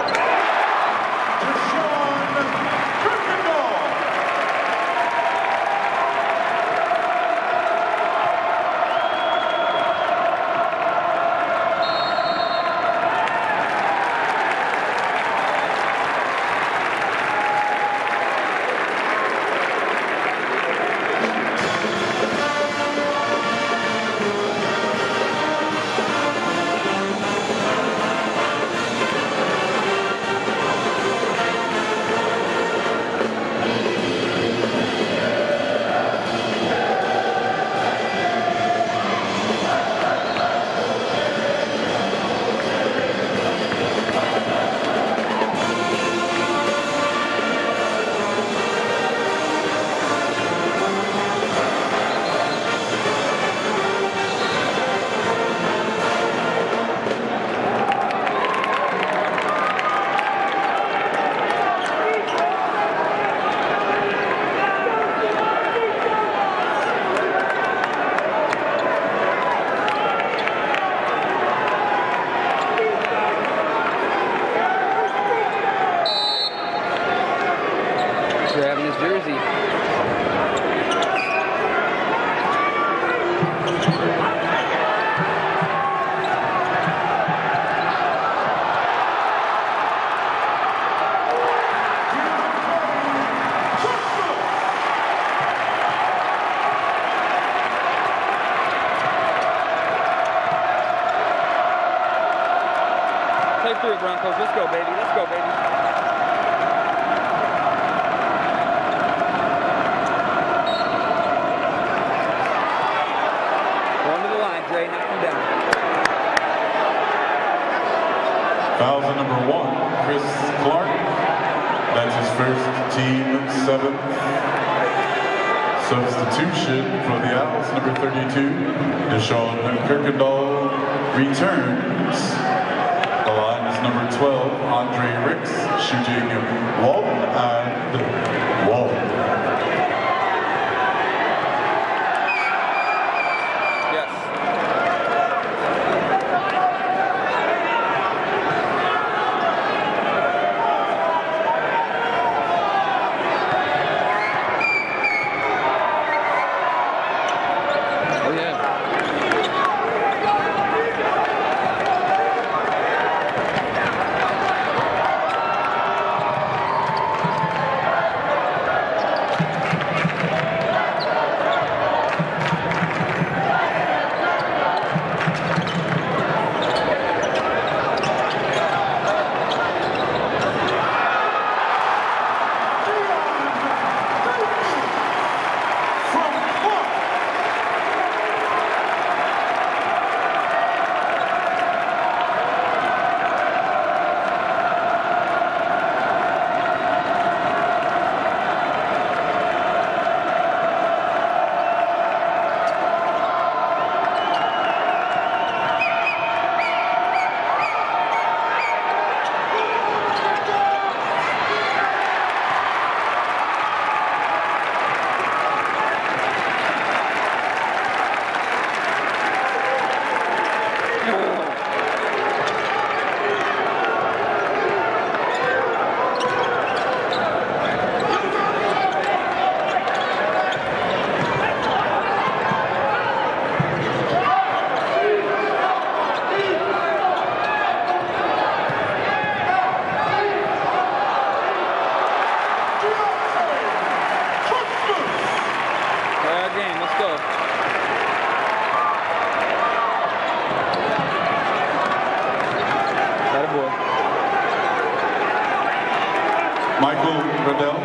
Grabbing his jersey. Play through it, Broncos. Let's go, baby. Let's go, baby. Fouls on number one, Chris Clark. That's his first team seventh. Substitution for the Owls, number thirty-two, Deshaun Kirkendall returns. The line is number twelve, Andre Ricks, shooting Walton and Walton. Michael Riddell.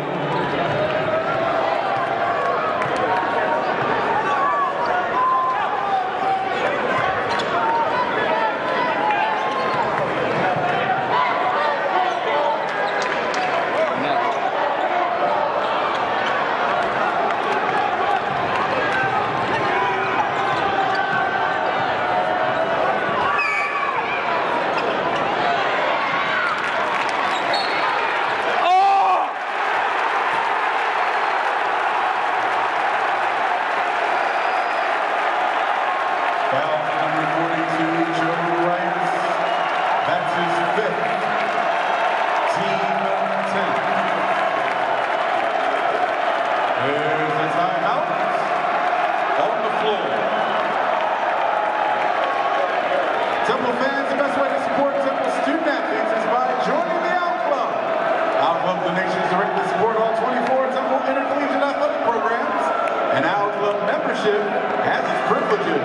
Temple fans, the best way to support Temple student athletes is by joining the Owl Club. Owl Club donations directly support all twenty-four Temple intercollegiate athletic programs, and Owl Club membership has its privileges.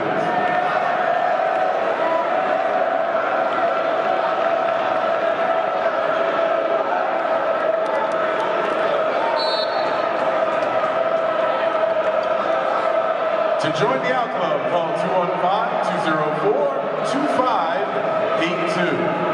To join the Owl Club, call two one five, two zero four, two five eight two.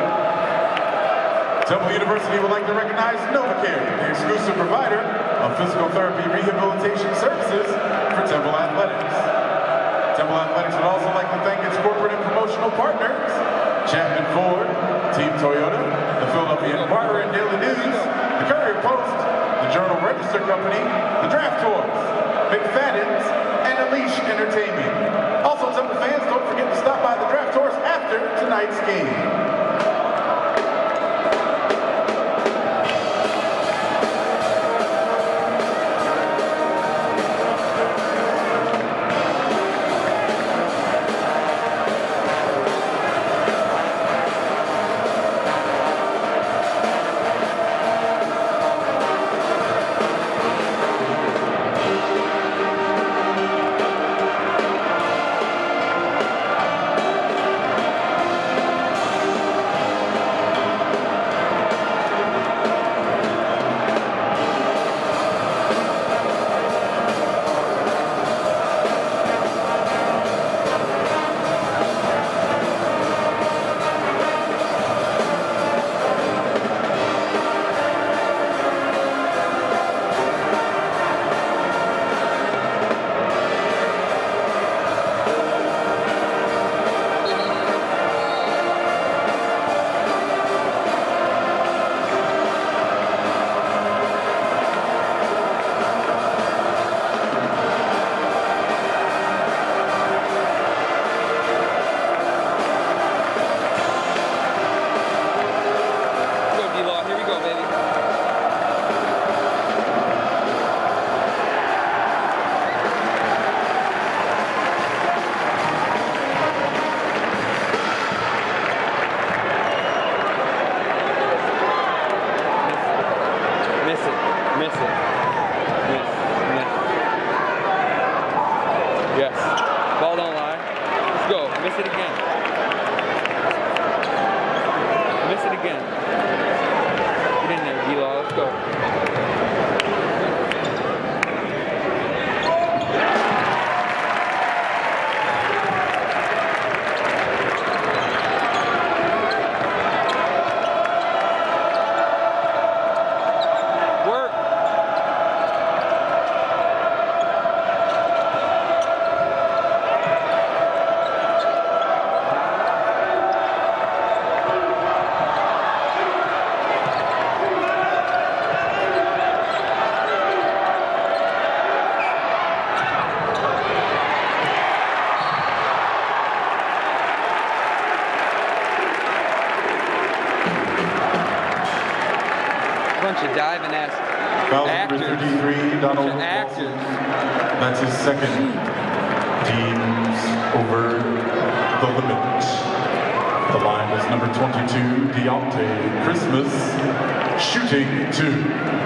Temple University would like to recognize NovaCare, the exclusive provider of physical therapy rehabilitation services for Temple Athletics. Temple Athletics would also like to thank its corporate and promotional partners, Chapman Ford, Team Toyota, the Philadelphia Inquirer and Daily News, the Courier Post, the Journal Register Company, the Draft Tours, McFadden's, and Unleash Entertainment. Also, Temple fans, don't forget to stop by the Draft Tours after tonight's game. Diving ass actors. thirty-three, Donald actors. That's his second teams over the limit. The line is number twenty-two, Deontay Christmas, shooting two.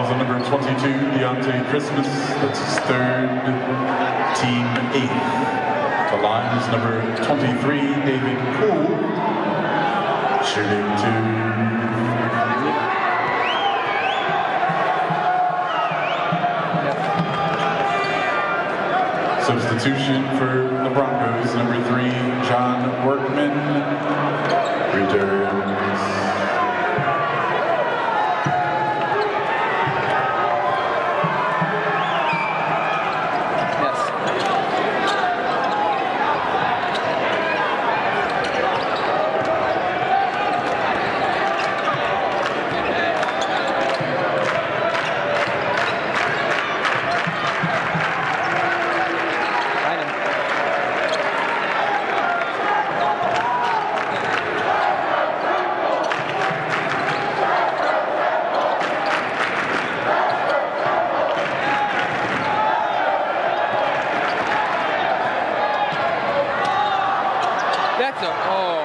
Fouls on number twenty-two, Deontay Christmas. That's his third, team eighth. The line is number twenty-three, David Poole. Shooting two. Substitution for the Broncos, number three, John Workman, returns. Yes. That's a, oh.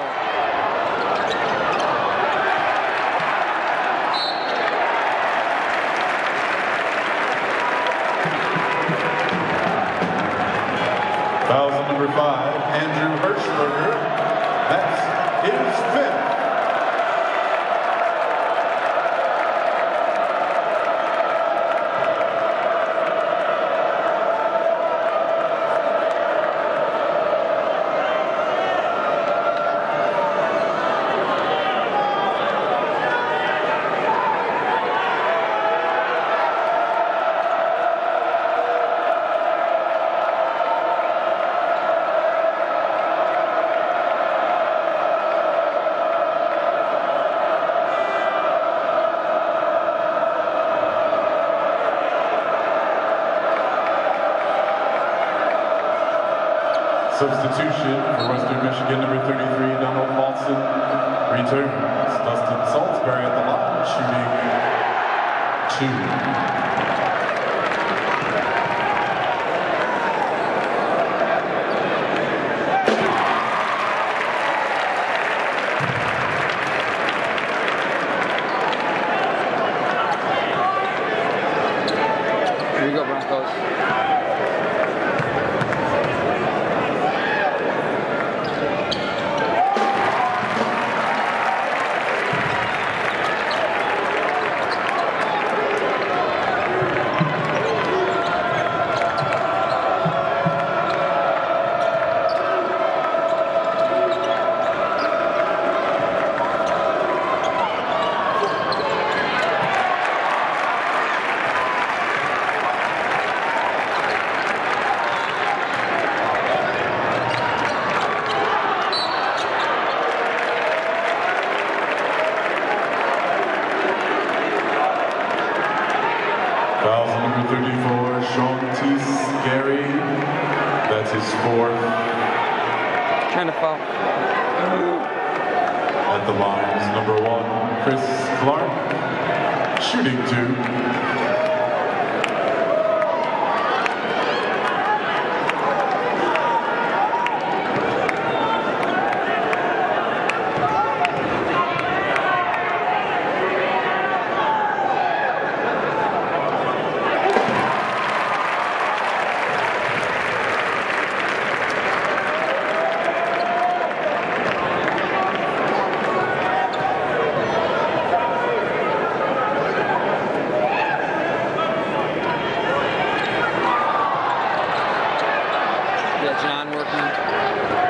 Fouls on number five, Andrew Hirschberger. That's his fifth. Substitution for Western Michigan, number thirty-three, Donald Paulson, returns. Dustin Salisbury at the line, shooting two. Here you go, Broncos. Fouls on number thirty-four, Sean Teese Gary. That's his fourth. Trying to foul. At the line is number one, Chris Clark, shooting two. John Workman.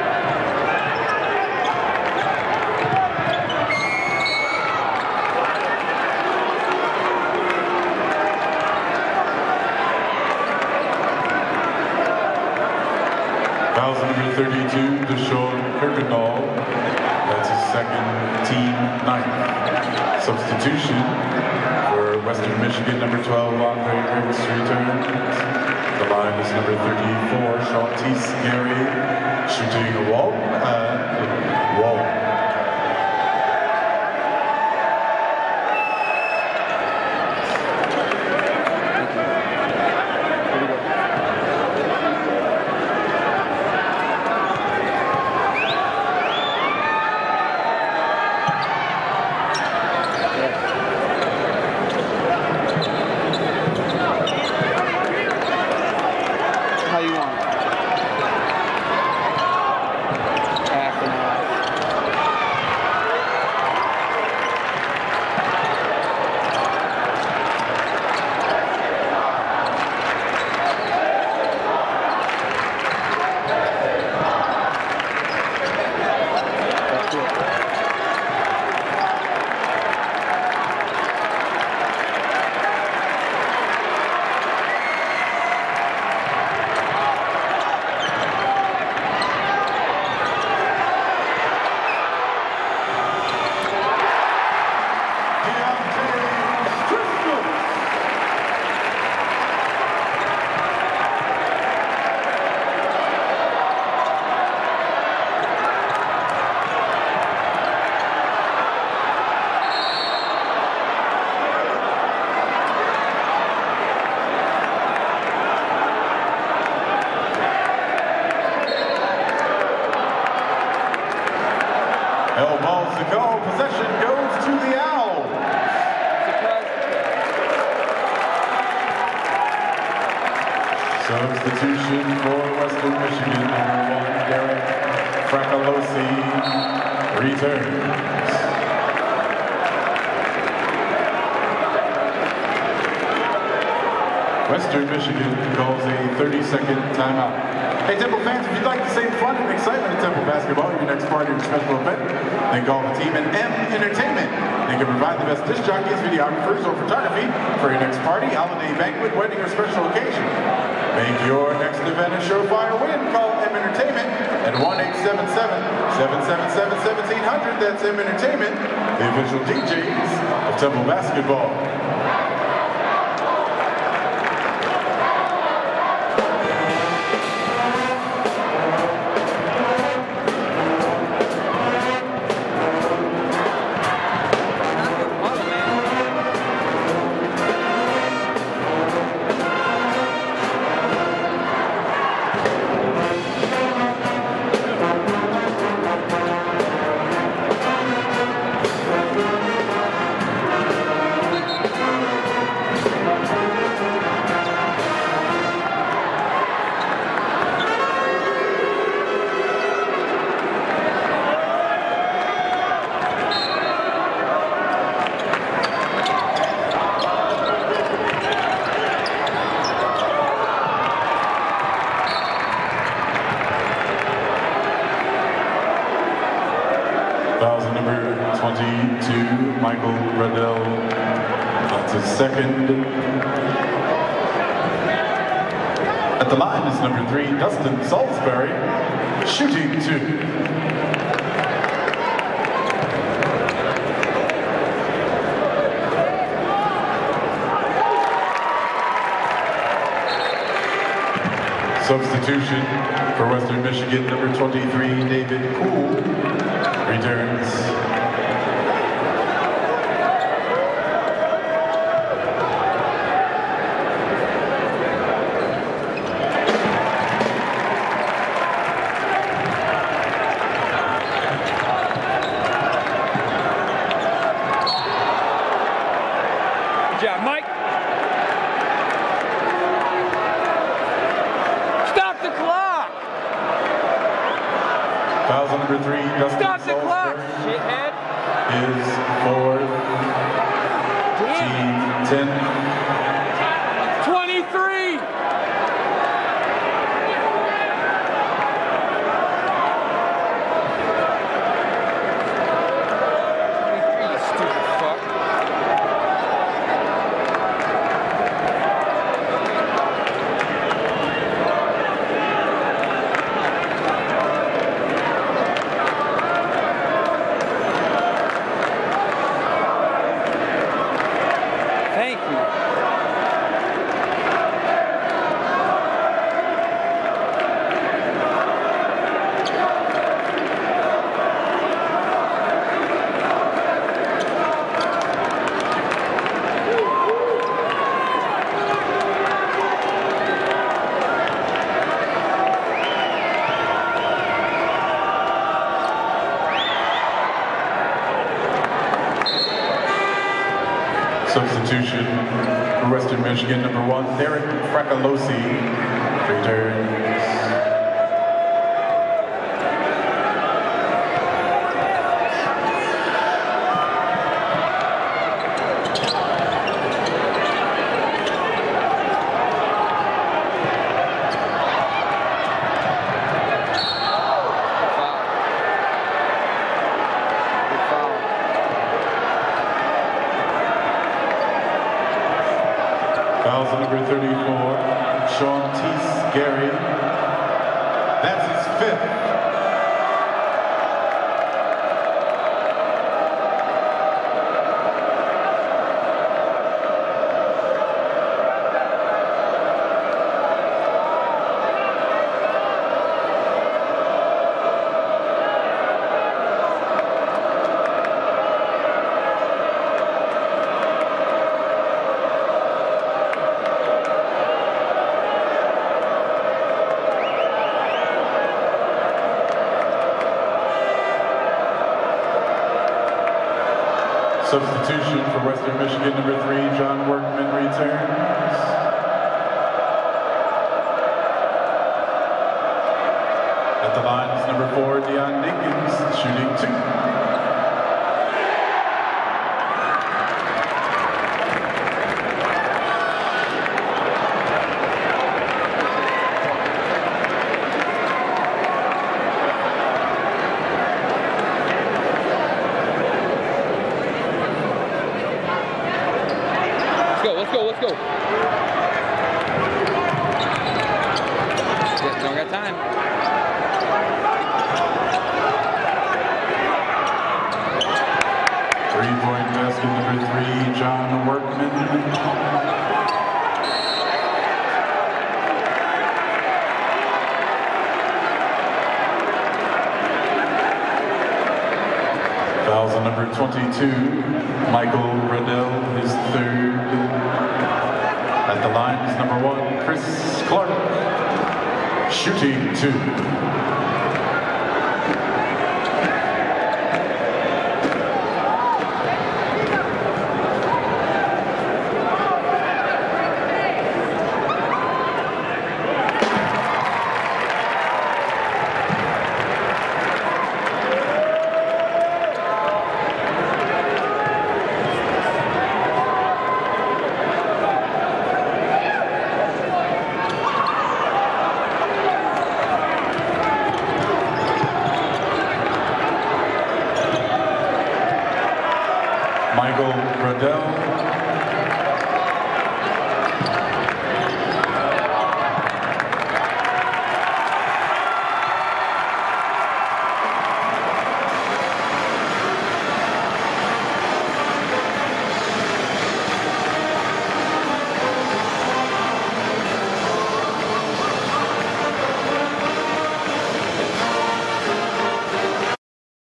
Fouls number thirty-two, Deshaun Kirkendall. That's his second, team ninth. Substitution for Western Michigan, number twelve, Andre Ricks returns. The line is number thirty-four, Sean Teese Gary, shooting a wall and wall. Elbows to go. Possession goes to the Owls. Substitution for Western Michigan, number one, Derek Fracalosi, returns. Western Michigan calls a thirty second timeout. Hey Temple fans, if you'd like the same fun and excitement at Temple basketball, your next party or special event, then call the team at M Entertainment. They can provide the best disc jockeys, videographers, or photography for your next party, holiday banquet, wedding, or special occasion. Make your next event a surefire win. Call M Entertainment at one eight seven seven, seven seven seven, one seven zero zero. That's M Entertainment, the official D Js of Temple basketball. Foul number twenty-two, Michael Riddell. That's his second. At the line is number three, Dustin Salisbury, shooting two. Substitution for Western Michigan, number twenty-three, David Poole, returns. Good job, Mike. Stop the clock. Foul number three, Dustin Stop the clock, Salisbury, shithead. is fourth, team ten. twenty-three. twenty-three, you stupid fuck. Thank you. Substitution for Western Michigan, number one, Derek Fracalosi, returns. Fouls number thirty-four, Sean Teese Gary. That's his fifth. Substitution for Western Michigan, number three, John Workman returns. At the line is number four, Deion Dinkins, shooting two. Let's go, let's go. Yeah, don't got time. Three-point basket number three, John Workman. Fouls on number twenty-two, Michael Riddell, his third. At the line is number one, Chris Clark, shooting two. Michael Riddell.